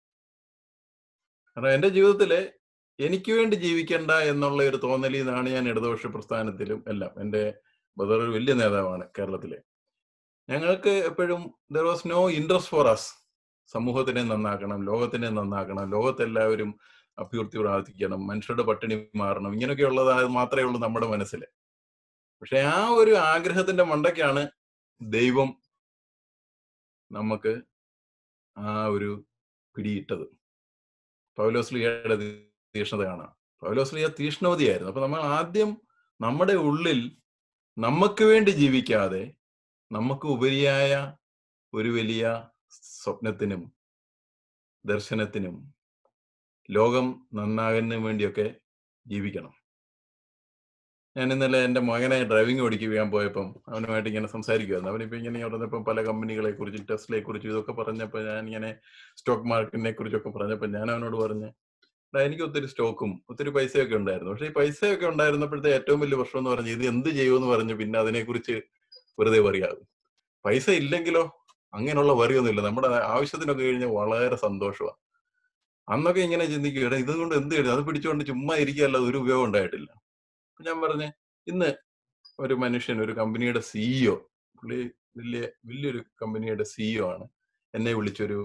കാരണം എൻ്റെ ജീവിതത്തില് എനിക്ക് വേണ്ടി ജീവിക്കണ്ട എന്നുള്ള ഒരു തോന്നലിൽ നിന്നാണ് ഞാൻ ഇടതുപക്ഷ പ്രസ്ഥാനത്തിലും എല്ലാം. എൻ്റെ ബ്രദർ ഒരു വലിയ നേതാവാണ് കേരളത്തിലെ. ഞങ്ങൾക്ക് എപ്പോഴും there was no interest for us. സമൂഹത്തിനെ നന്നാക്കണം, ലോകത്തിനെ നന്നാക്കണം, ലോകത്തെല്ലാവരും അഭ്യർത്ഥി പ്രാർത്ഥിക്കണം, മനുഷ്യരുടെ പട്ടിണി മാറണം, ഇങ്ങനെയൊക്കെ ഉള്ളത് മാത്രമേ ഉള്ളൂ നമ്മുടെ മനസ്സിൽ. പക്ഷെ ആ ഒരു ആഗ്രഹത്തിന്റെ മണ്ടയ്ക്കാണ് ദൈവം നമുക്ക് ആ ഒരു പിടിയിട്ടത്. പൗലോസ്ലീഹയുടെ തീഷ്ണത കാണാം. പൗലോസ്ലീഹ തീഷ്ണവതിയായിരുന്നു. അപ്പൊ നമ്മൾ ആദ്യം നമ്മുടെ ഉള്ളിൽ നമുക്ക് വേണ്ടി ജീവിക്കാതെ നമുക്ക് ഉപരിയായ ഒരു വലിയ സ്വപ്നത്തിനും ദർശനത്തിനും ലോകം നന്നാകുന്നതിന് വേണ്ടിയൊക്കെ ജീവിക്കണം. ഞാൻ ഇന്നലെ എൻ്റെ മകനെ ഡ്രൈവിംഗ് ഓടിക്കാൻ പോയപ്പം അവനുമായിട്ട് ഇങ്ങനെ സംസാരിക്കുമായിരുന്നു. അവനിപ്പോൾ ഇങ്ങനെ പറഞ്ഞപ്പം പല കമ്പനികളെ കുറിച്ചും ടെസ്ലയെ കുറിച്ചും ഇതൊക്കെ പറഞ്ഞപ്പോൾ ഞാൻ ഇങ്ങനെ സ്റ്റോക്ക് മാർക്കറ്റിനെ കുറിച്ചൊക്കെ പറഞ്ഞപ്പോൾ ഞാൻ അവനോട് പറഞ്ഞു, എനിക്ക് ഒത്തിരി സ്റ്റോക്കും ഒത്തിരി പൈസയൊക്കെ ഉണ്ടായിരുന്നു. പക്ഷെ ഈ പൈസയൊക്കെ ഉണ്ടായിരുന്നപ്പോഴത്തെ ഏറ്റവും വലിയ പ്രശ്നം എന്ന് പറഞ്ഞ് ഇത് എന്ത് ചെയ്യുമെന്ന് പറഞ്ഞു പിന്നെ അതിനെക്കുറിച്ച് വെറുതെ പറയാകും. പൈസ ഇല്ലെങ്കിലോ അങ്ങനെയുള്ള വറിയൊന്നുമില്ല, നമ്മുടെ ആവശ്യത്തിനൊക്കെ കഴിഞ്ഞാൽ വളരെ സന്തോഷമാണ്. അന്നൊക്കെ ഇങ്ങനെ ചിന്തിക്കുക, ഇതുകൊണ്ട് എന്ത് ചെയ്യും, അത് പിടിച്ചുകൊണ്ട് ചുമ്മാ ഇരിക്കുകയല്ലാതെ ഒരു ഉപയോഗം ഉണ്ടായിട്ടില്ല. ഞാൻ പറഞ്ഞ്, ഇന്ന് ഒരു മനുഷ്യൻ, ഒരു കമ്പനിയുടെ സിഇഒ, പുള്ളി വലിയൊരു കമ്പനിയുടെ സിഇഒ ആണ്, എന്നെ വിളിച്ചൊരു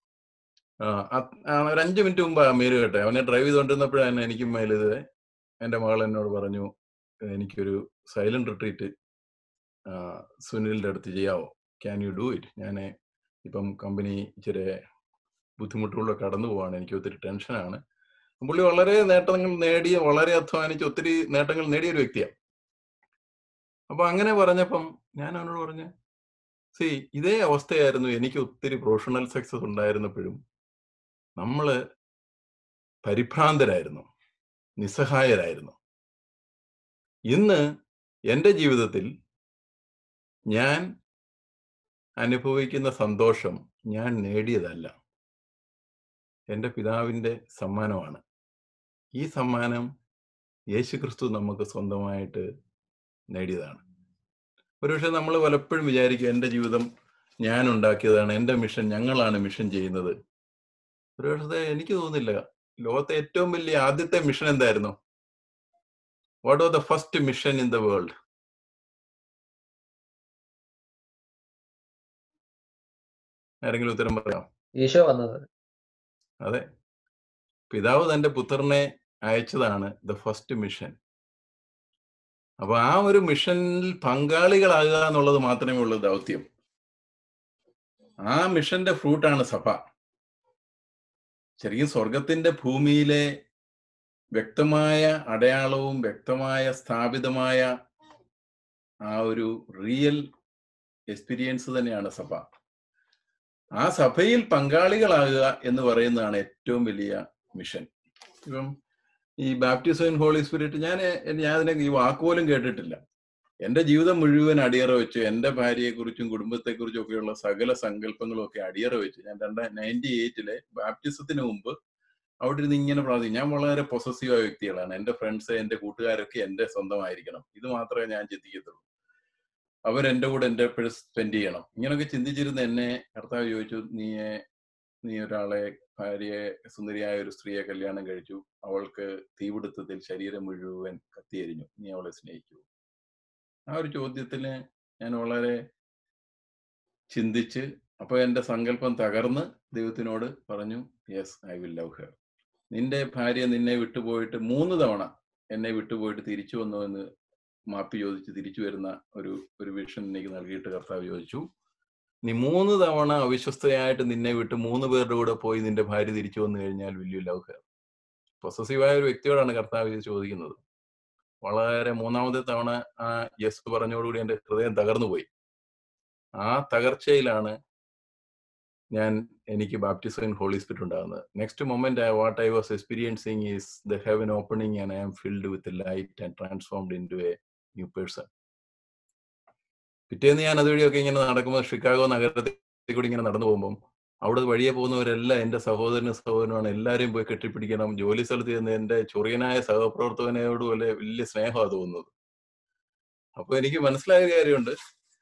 ഒരു 5 മിനിറ്റ് മുമ്പ് മെയിൽ കേട്ടെ. അവനെ ഡ്രൈവ് ചെയ്തുകൊണ്ടിരുന്നപ്പോഴാണ് എനിക്ക് മെയിൽ ചെയ്തത്. എൻ്റെ മകൾ എന്നോട് പറഞ്ഞു, എനിക്കൊരു സൈലന്റ് റിട്രീറ്റ് സുനിലിന്റെ അടുത്ത് ചെയ്യാവോ, ക്യാൻ യു ഡു ഇറ്റ്? ഞാൻ ഇപ്പം കമ്പനി ഇച്ചിരി ബുദ്ധിമുട്ടുകളിലൂടെ കടന്നു പോവാണ്, എനിക്ക് ഒത്തിരി ടെൻഷനാണ്. പുള്ളി വളരെ നേട്ടങ്ങൾ നേടിയ, വളരെ അധ്വാനിച്ച് ഒത്തിരി നേട്ടങ്ങൾ നേടിയ ഒരു വ്യക്തിയാണ്. അപ്പൊ അങ്ങനെ പറഞ്ഞപ്പം ഞാൻ അവനോട് പറഞ്ഞു, ഇതേ അവസ്ഥയായിരുന്നു എനിക്ക്. ഒത്തിരി പ്രൊഫഷണൽ സക്സസ് ഉണ്ടായിരുന്നപ്പോഴും നമ്മള് പരിഭ്രാന്തരായിരുന്നു, നിസ്സഹായരായിരുന്നു. ഇന്ന് എൻ്റെ ജീവിതത്തിൽ ഞാൻ അനുഭവിക്കുന്ന സന്തോഷം ഞാൻ നേടിയതല്ല, എൻ്റെ പിതാവിൻ്റെ സമ്മാനമാണ്. ഈ സമ്മാനം യേശുക്രിസ്തു നമുക്ക് സ്വന്തമായിട്ട് നേടിയതാണ്. ഒരുപക്ഷെ നമ്മൾ പലപ്പോഴും വിചാരിക്കും, എൻ്റെ ജീവിതം ഞാൻ ഉണ്ടാക്കിയതാണ്, എൻ്റെ മിഷൻ, ഞങ്ങളാണ് മിഷൻ ചെയ്യുന്നത്. ഒരുപക്ഷെ എനിക്ക് തോന്നുന്നില്ല. ലോകത്തെ ഏറ്റവും വലിയ ആദ്യത്തെ മിഷൻ എന്തായിരുന്നു? What was the first mission in the world? ആരെങ്കിലും ഉത്തരം പറയാം? ഈശോ വന്നത്. അതെ, പിതാവ് തന്റെ പുത്രനെ അയച്ചതാണ് ദ ഫസ്റ്റ് മിഷൻ. അപ്പൊ ആ ഒരു മിഷനിൽ പങ്കാളികളാകുക എന്നുള്ളത് മാത്രമേ ഉള്ളൂ ദൗത്യം. ആ മിഷന്റെ ഫ്രൂട്ടാണ് സഭ. ശരിക്കും സ്വർഗത്തിന്റെ ഭൂമിയിലെ വ്യക്തമായ അടയാളവും വ്യക്തമായ സ്ഥാപിതമായ ആ ഒരു റിയൽ എക്സ്പീരിയൻസ് തന്നെയാണ് സഭ. ആ സഭയിൽ പങ്കാളികളാകുക എന്ന് പറയുന്നതാണ് ഏറ്റവും വലിയ മിഷൻ. ഇപ്പം ഈ ബാപ്റ്റിസം ഇൻ ഹോളി സ്പിരിറ്റ് ഞാൻ അതിനെ ഈ വാക്കുപോലും കേട്ടിട്ടില്ല. എൻ്റെ ജീവിതം മുഴുവൻ അടിയറ വെച്ച് എൻ്റെ ഭാര്യയെക്കുറിച്ചും കുടുംബത്തെക്കുറിച്ചും ഒക്കെയുള്ള സകല സങ്കല്പങ്ങളും ഒക്കെ അടിയറ വെച്ച് ഞാൻ 98 ബാപ്റ്റിസത്തിന് മുമ്പ് അവിടെ ഇരുന്ന് ഇങ്ങനെ പ്രാർത്ഥിക്കും. ഞാൻ വളരെ പൊസസീവായ വ്യക്തികളാണ്. എൻ്റെ ഫ്രണ്ട്സ്, എൻ്റെ കൂട്ടുകാരൊക്കെ എൻ്റെ സ്വന്തമായിരിക്കണം. ഇത് മാത്രമേ ഞാൻ ചിന്തിക്കത്തുള്ളൂ. അവരെൻ്റെ കൂടെ എൻ്റെ എപ്പോഴും സ്പെൻഡ് ചെയ്യണം. ഇങ്ങനെയൊക്കെ ചിന്തിച്ചിരുന്ന എന്നെ കർത്താവ് ചോദിച്ചു, നീ ഒരാളെ, ഭാര്യയെ, സുന്ദരിയായ ഒരു സ്ത്രീയെ കല്യാണം കഴിച്ചു, അവൾക്ക് തീപിടുത്തത്തിൽ ശരീരം മുഴുവൻ കത്തിയെരിഞ്ഞു, നീ അവളെ സ്നേഹിക്കൂ? ആ ഒരു ചോദ്യത്തിന് ഞാൻ വളരെ ചിന്തിച്ച്, അപ്പൊ എൻ്റെ സങ്കല്പം തകർന്ന് ദൈവത്തിനോട് പറഞ്ഞു, yes, I will love her. നിന്റെ ഭാര്യ നിന്നെ വിട്ടുപോയിട്ട് 3 തവണ എന്നെ വിട്ടുപോയിട്ട് തിരിച്ചു വന്നു എന്ന് മാപ്പി ചോദിച്ച് തിരിച്ചു വരുന്ന ഒരു വിഷൻ എനിക്ക് നൽകിയിട്ട് കർത്താവ് ചോദിച്ചു, നീ 3 തവണ അവിശ്വസ്തയായിട്ട് നിന്നെ വിട്ട് 3 പേരുടെ കൂടെ പോയി നിന്റെ ഭാര്യ തിരിച്ചു വന്നു കഴിഞ്ഞാൽ വിൽ യു ലവ് ഹെർ? പൊസസീവായ ഒരു വ്യക്തിയോടാണ് കർത്താവ് ഇത് ചോദിക്കുന്നത്. വളരെ 3ാമത്തെ തവണ ആ യെസ് പറഞ്ഞോടുകൂടി എൻ്റെ ഹൃദയം തകർന്നു പോയി. ആ തകർച്ചയിലാണ് എനിക്ക് ബാപ്റ്റിസം ഇൻ ഹോളി സ്പിരിറ്റ് ഉണ്ടാകുന്നത്. Next moment what I was experiencing is the heaven opening and I am filled with light and transformed into a new person. പിറ്റേന്ന് ഞാൻ അതുവഴിയൊക്കെ ഇങ്ങനെ നടക്കുമ്പോൾ, ഷിക്കാഗോ നഗരത്തിൽ കൂടി ഇങ്ങനെ നടന്നു പോകുമ്പോൾ അവിടെ വഴിയെ പോകുന്നവരെല്ലാം എൻ്റെ സഹോദരനുമാണ്. എല്ലാവരെയും പോയി കെട്ടിപ്പിടിക്കണം. ജോലി സ്ഥലത്ത് ചെന്ന് എൻ്റെ ചൊറിയനായ സഹപ്രവർത്തകനോട് പോലെ വലിയ സ്നേഹമാണ് തോന്നുന്നത്. അപ്പൊ എനിക്ക് മനസ്സിലായ കാര്യമുണ്ട്,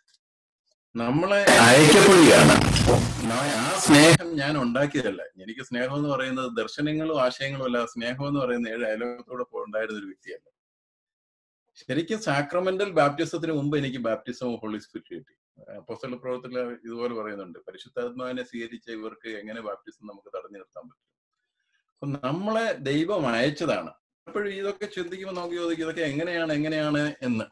നമ്മളെ അയക്കപ്പെടുകയാണ്. ആ സ്നേഹം ഞാൻ ഉണ്ടാക്കിയതല്ല. എനിക്ക് സ്നേഹം എന്ന് പറയുന്നത് ദർശനങ്ങളും ആശയങ്ങളും അല്ല. സ്നേഹം എന്ന് പറയുന്ന 7 അയലോകത്തോടെ ഉണ്ടായിരുന്ന ഒരു വ്യക്തിയല്ല. ശരിക്കും സാക്രമെന്റൽ ബാപ്റ്റിസത്തിന് മുമ്പ് എനിക്ക് ബാപ്റ്റിസം ഓഫ് ഹോളി സ്പിരിറ്റ് കിട്ടി. അപ്പോസ്തല പ്രവർത്തനത്തിൽ ഇതുപോലെ പറയുന്നുണ്ട്, പരിശുദ്ധാത്മാവിനെ സ്വീകരിച്ച ഇവർക്ക് എങ്ങനെ ബാപ്റ്റിസം നമുക്ക് തടഞ്ഞു നിർത്താൻ പറ്റും? അപ്പൊ നമ്മളെ ദൈവം അയച്ചതാണ്. അപ്പോഴും ഇതൊക്കെ ചിന്തിക്കുമ്പോൾ നമുക്ക് ചോദിക്കും, ഇതൊക്കെ എങ്ങനെയാണ് എന്ന്.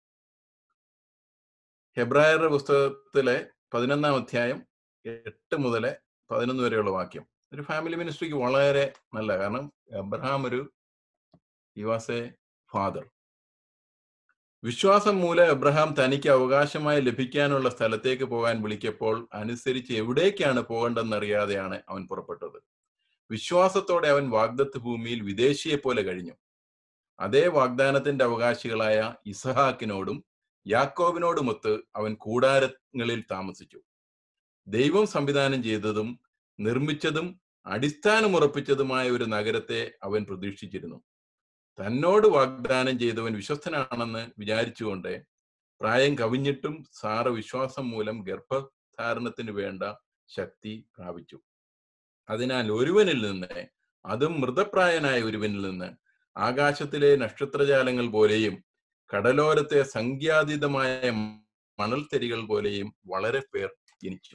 ഹെബ്രായരുടെ പുസ്തകത്തിലെ 11-ാം അധ്യായം 8 മുതൽ 11 വരെയുള്ള വാക്യം ഒരു ഫാമിലി മിനിസ്ട്രിക്ക് വളരെ നല്ല. കാരണം Abraham he was a father. വിശ്വാസം മൂലം അബ്രഹാം തനിക്ക് അവകാശമായി ലഭിക്കാനുള്ള സ്ഥലത്തേക്ക് പോകാൻ വിളിക്കപ്പോൾ അനുസരിച്ച് എവിടേക്കാണ് പോകേണ്ടെന്നറിയാതെയാണ് അവൻ പുറപ്പെട്ടത്. വിശ്വാസത്തോടെ അവൻ വാഗ്ദത്ത ഭൂമിയിൽ വിദേശിയെ പോലെ കഴിഞ്ഞു. അതേ വാഗ്ദാനത്തിന്റെ അവകാശികളായ ഇസഹാക്കിനോടും യാക്കോബിനോടുമൊത്ത് അവൻ കൂടാരങ്ങളിൽ താമസിച്ചു. ദൈവം സംവിധാനം ചെയ്തതും നിർമ്മിച്ചതും അടിസ്ഥാനമുറപ്പിച്ചതുമായ ഒരു നഗരത്തെ അവൻ പ്രതീക്ഷിച്ചിരുന്നു. തന്നോട് വാഗ്ദാനം ചെയ്തവൻ വിശ്വസ്തനാണെന്ന് വിചാരിച്ചുകൊണ്ട് പ്രായം കവിഞ്ഞിട്ടും സാറ വിശ്വാസം മൂലം ഗർഭധാരണത്തിന് വേണ്ട ശക്തി പ്രാപിച്ചു. അതിനാൽ ഒരുവനിൽ നിന്ന്, അതും മൃതപ്രായനായ ഒരുവനിൽ നിന്ന്, ആകാശത്തിലെ നക്ഷത്രജാലങ്ങൾ പോലെയും കടലോരത്തെ സംഖ്യാതീതമായ മണൽത്തരികൾ പോലെയും വളരെ പേർ ജനിച്ചു.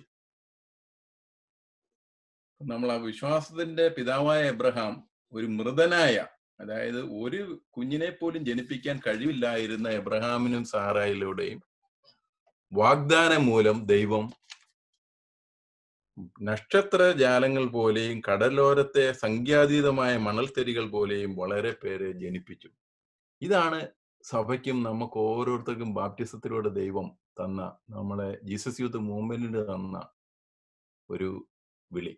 നമ്മൾ ആ വിശ്വാസത്തിന്റെ പിതാവായ എബ്രഹാം ഒരു മൃതനായ, അതായത് ഒരു കുഞ്ഞിനെ പോലും ജനിപ്പിക്കാൻ കഴിവില്ലായിരുന്ന എബ്രഹാമിനും സാറായിലൂടെയും വാഗ്ദാനം മൂലം ദൈവം നക്ഷത്ര ജാലങ്ങൾ പോലെയും കടലോരത്തെ സംഖ്യാതീതമായ മണൽത്തരികൾ പോലെയും വളരെ പേരെ ജനിപ്പിച്ചു. ഇതാണ് സഭയ്ക്കും നമുക്ക് ഓരോരുത്തർക്കും ബാപ്റ്റിസത്തിലൂടെ ദൈവം തന്ന, നമ്മളെ ജീസസ് യൂത്ത് മൂവ്മെന്റിന് തന്ന ഒരു വിളി.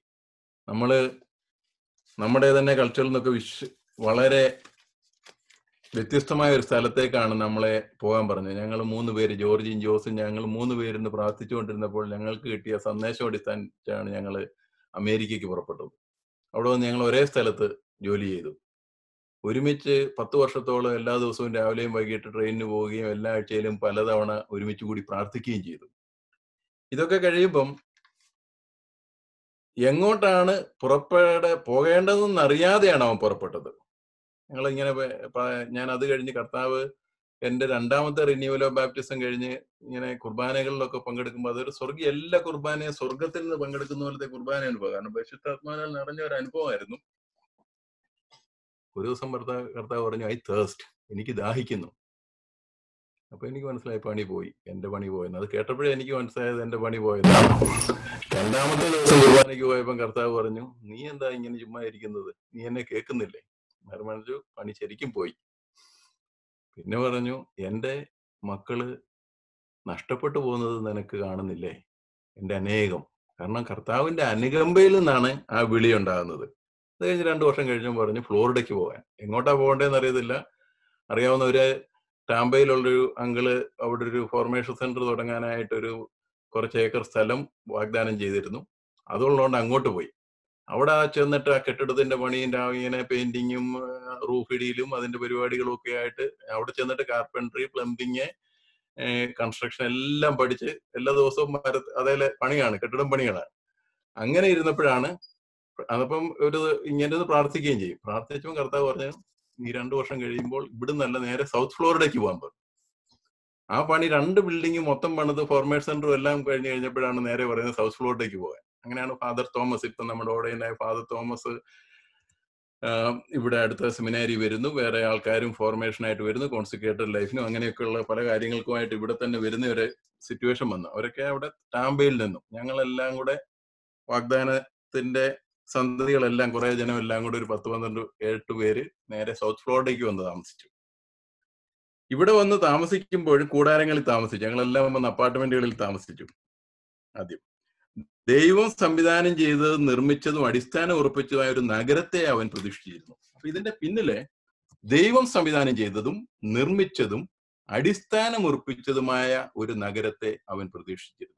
നമ്മുടെ തന്നെ കൾച്ചറിൽ നിന്നൊക്കെ വളരെ വ്യത്യസ്തമായ ഒരു സ്ഥലത്തേക്കാണ് നമ്മളെ പോകാൻ പറഞ്ഞത്. ഞങ്ങൾ 3 പേര്, ജോർജിയും ജോസും, ഞങ്ങൾ 3 പേരിന്ന് പ്രാർത്ഥിച്ചുകൊണ്ടിരുന്നപ്പോൾ ഞങ്ങൾക്ക് കിട്ടിയ സന്ദേശം അടിസ്ഥാനിച്ചാണ് ഞങ്ങൾ അമേരിക്കയ്ക്ക് പുറപ്പെട്ടത്. അവിടെ വന്ന് ഞങ്ങൾ ഒരേ സ്ഥലത്ത് ജോലി ചെയ്തു. ഒരുമിച്ച് 10 വർഷത്തോളം എല്ലാ ദിവസവും രാവിലെയും വൈകിട്ട് ട്രെയിനിന് പോവുകയും എല്ലാ ആഴ്ചയിലും പലതവണ ഒരുമിച്ച് കൂടി പ്രാർത്ഥിക്കുകയും ചെയ്തു. ഇതൊക്കെ കഴിയുമ്പം എങ്ങോട്ടാണ് പോകേണ്ടതെന്ന് അറിയാതെയാണ് അവൻ പുറപ്പെട്ടത്. ഞാൻ അത് കഴിഞ്ഞ് കർത്താവ് എന്റെ രണ്ടാമത്തെ റിന്യൂവൽ ഓഫ് ബാപ്റ്റിസം കഴിഞ്ഞ് ഇങ്ങനെ കുർബാനകളിലൊക്കെ പങ്കെടുക്കുമ്പോൾ അതൊരു സ്വർഗീയ എല്ലാ കുർബാനയും സ്വർഗത്തിൽ നിന്ന് പങ്കെടുക്കുന്ന പോലത്തെ കുർബാന അനുഭവം. കാരണം പരിശുദ്ധാത്മാവിനാൽ നിറഞ്ഞ ഒരു അനുഭവമായിരുന്നു. ഒരു ദിവസം കർത്താവ് പറഞ്ഞു, ഐ തേഴ്സ്റ്റ്, എനിക്ക് ദാഹിക്കുന്നു. അപ്പൊ എനിക്ക് മനസ്സിലായി പണി പോയി, എന്റെ പണി പോയെന്ന്. അത് കേട്ടപ്പോഴേ എനിക്ക് മനസ്സിലായത് എന്റെ പണി പോയത്. രണ്ടാമത്തെ ദിവസം കുർബാനയ്ക്ക് പോയപ്പോൾ കർത്താവ് പറഞ്ഞു, നീ എന്താ ഇങ്ങനെ ചുമ്മാ ഇരിക്കുന്നത്, നീ എന്നെ കേൾക്കുന്നില്ലേ? പറഞ്ഞു, പണി ശരിക്കും പോയി. പിന്നെ പറഞ്ഞു, എന്റെ മക്കള് നഷ്ടപ്പെട്ടു പോകുന്നത് നിനക്ക് കാണുന്നില്ലേ? എന്റെ അനേകം. കാരണം കർത്താവിന്റെ അനുകമ്പയിൽ നിന്നാണ് ആ വിളി ഉണ്ടാകുന്നത്. അത് കഴിഞ്ഞ് 2 വർഷം കഴിഞ്ഞപ്പോൾ പറഞ്ഞു ഫ്ലോറിഡയ്ക്ക് പോകാൻ. എങ്ങോട്ടാ പോകേണ്ടതെന്ന് അറിയത്തില്ല. അറിയാവുന്ന ഒരു ടാമ്പയിലുള്ളൊരു അങ്കിള് അവിടെ ഒരു ഫോർമേഷൻ സെന്റർ തുടങ്ങാനായിട്ടൊരു കുറച്ച് ഏക്കർ സ്ഥലം വാഗ്ദാനം ചെയ്തിരുന്നു. അതുള്ളതുകൊണ്ട് അങ്ങോട്ട് പോയി. അവിടെ ചെന്നിട്ട് ആ കെട്ടിടത്തിന്റെ പണിയും ഇങ്ങനെ പെയിന്റിങ്ങും റൂഫ് ഇടിയിലും അതിന്റെ പരിപാടികളും ഒക്കെ ആയിട്ട് അവിടെ ചെന്നിട്ട് കാർപ്പൻട്രി, പ്ലംബിങ്, കൺസ്ട്രക്ഷൻ എല്ലാം പഠിച്ച് എല്ലാ ദിവസവും അതേലെ പണിയാണ്, കെട്ടിടം പണികളാണ്. അങ്ങനെ ഇരുന്നപ്പോഴാണ് അതപ്പം ഇങ്ങനെ പ്രാർത്ഥിക്കുകയും ചെയ്യും. പ്രാർത്ഥിച്ചപ്പോൾ കർത്താവ് പറഞ്ഞു, ഈ 2 വർഷം കഴിയുമ്പോൾ ഇവിടുന്നല്ല നേരെ സൗത്ത് ഫ്ലോറിഡയ്ക്ക് പോകാൻ പറഞ്ഞു. ആ പണി 2 ബിൽഡിംഗ് മൊത്തം പണിത് ഫോർമേഷൻ സെന്ററും എല്ലാം കഴിഞ്ഞ് കഴിഞ്ഞപ്പോഴാണ് നേരെ പറയുന്നത് സൗത്ത് ഫ്ലോറിഡയ്ക്ക് പോകാൻ. അങ്ങനെയാണ് ഫാദർ തോമസ്, ഇപ്പം നമ്മുടെ ഓടയിലായ ഫാദർ തോമസ് ഇവിടെ അടുത്ത സെമിനാരി വരുന്നു. വേറെ ആൾക്കാരും ഫോർമേഷനായിട്ട് വരുന്നു, കോൺസിക്രേറ്റഡ് ലൈഫിനും അങ്ങനെയൊക്കെയുള്ള പല കാര്യങ്ങൾക്കുമായിട്ട് ഇവിടെ തന്നെ വരുന്ന ഒരു സിറ്റുവേഷൻ വന്നു. അവരൊക്കെ അവിടെ ടാമ്പയിൽ നിന്നും ഞങ്ങളെല്ലാം കൂടെ വാഗ്ദാനത്തിന്റെ സന്തതികളെല്ലാം കുറെ ജനം എല്ലാം കൂടെ ഒരു 10-12 പേര് നേരെ സൗത്ത് ഫ്ലോറിഡയ്ക്ക് വന്ന് താമസിച്ചു. ഇവിടെ വന്ന് താമസിക്കുമ്പോഴും കൂടാരങ്ങളിൽ താമസിച്ചു. ഞങ്ങളെല്ലാം വന്ന് അപ്പാർട്ട്മെന്റുകളിൽ താമസിച്ചു. ആദ്യം ദൈവം സംവിധാനം ചെയ്തതും നിർമ്മിച്ചതും അടിസ്ഥാനം ഉറപ്പിച്ചതുമായ ഒരു നഗരത്തെ അവൻ പ്രതീക്ഷിച്ചിരുന്നു. അപ്പൊ ഇതിന്റെ പിന്നിലെ ദൈവം സംവിധാനം ചെയ്തതും നിർമ്മിച്ചതും അടിസ്ഥാനം ഉറപ്പിച്ചതുമായ ഒരു നഗരത്തെ അവൻ പ്രതീക്ഷിച്ചിരുന്നു.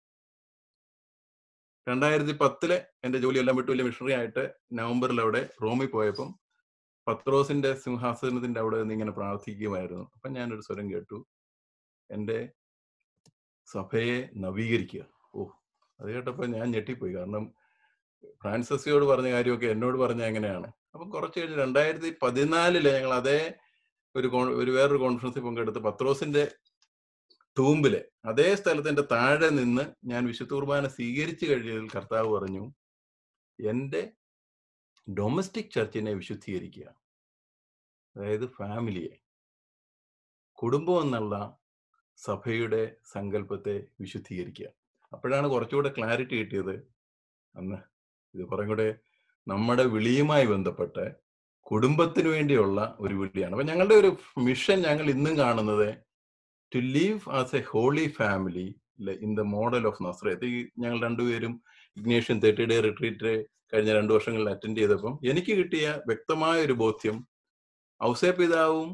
2010 എന്റെ ജോലിയെല്ലാം വിട്ടു വലിയ മിഷണറി ആയിട്ട് നവംബറിൽ അവിടെ റോമിൽ പോയപ്പം പത്രോസിന്റെ സിംഹാസനത്തിന്റെ അവിടെ നിന്ന് ഇങ്ങനെ പ്രാർത്ഥിക്കുമായിരുന്നു. അപ്പൊ ഞാനൊരു സ്വരം കേട്ടു, എന്റെ സഭയെ നവീകരിക്കുക. അത് കേട്ടപ്പോൾ ഞാൻ ഞെട്ടിപ്പോയി. കാരണം ഫ്രാൻസിസിയോട് പറഞ്ഞ കാര്യമൊക്കെ എന്നോട് പറഞ്ഞ എങ്ങനെയാണ്. അപ്പം കുറച്ച് കഴിഞ്ഞ് 2014 ഞങ്ങൾ അതേ വേറൊരു കോൺഫറൻസിൽ പങ്കെടുത്ത് പത്രോസിന്റെ തൂമ്പില് അതേ സ്ഥലത്തിന്റെ താഴെ നിന്ന് ഞാൻ വിശുദ്ധ കുർബാന സ്വീകരിച്ചു കഴിഞ്ഞതിൽ കർത്താവ് പറഞ്ഞു, എന്റെ ഡൊമസ്റ്റിക് ചർച്ചിനെ വിശുദ്ധീകരിക്കുക. അതായത് ഫാമിലിയെ, കുടുംബം എന്നുള്ള സഭയുടെ സങ്കല്പത്തെ വിശുദ്ധീകരിക്കുക. അപ്പോഴാണ് കുറച്ചുകൂടെ ക്ലാരിറ്റി കിട്ടിയത്. അന്ന് ഇത് കുറെ കൂടെ നമ്മുടെ വിളിയുമായി ബന്ധപ്പെട്ട് കുടുംബത്തിന് വേണ്ടിയുള്ള ഒരു വിളിയാണ്. അപ്പൊ ഞങ്ങളുടെ ഒരു മിഷൻ ഞങ്ങൾ ഇന്നും കാണുന്നത് to live as a holy family in the model of Nazareth. ഞങ്ങൾ രണ്ടുപേരും ഇഗ്നേഷ്യൻ 30 ഡേ റിട്രീറ്റ് കഴിഞ്ഞ 2 വർഷങ്ങളിൽ അറ്റൻഡ് ചെയ്തപ്പം എനിക്ക് കിട്ടിയ വ്യക്തമായ ഒരു ബോധ്യം, ഔസേ പിതാവും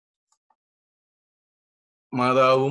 മാതാവും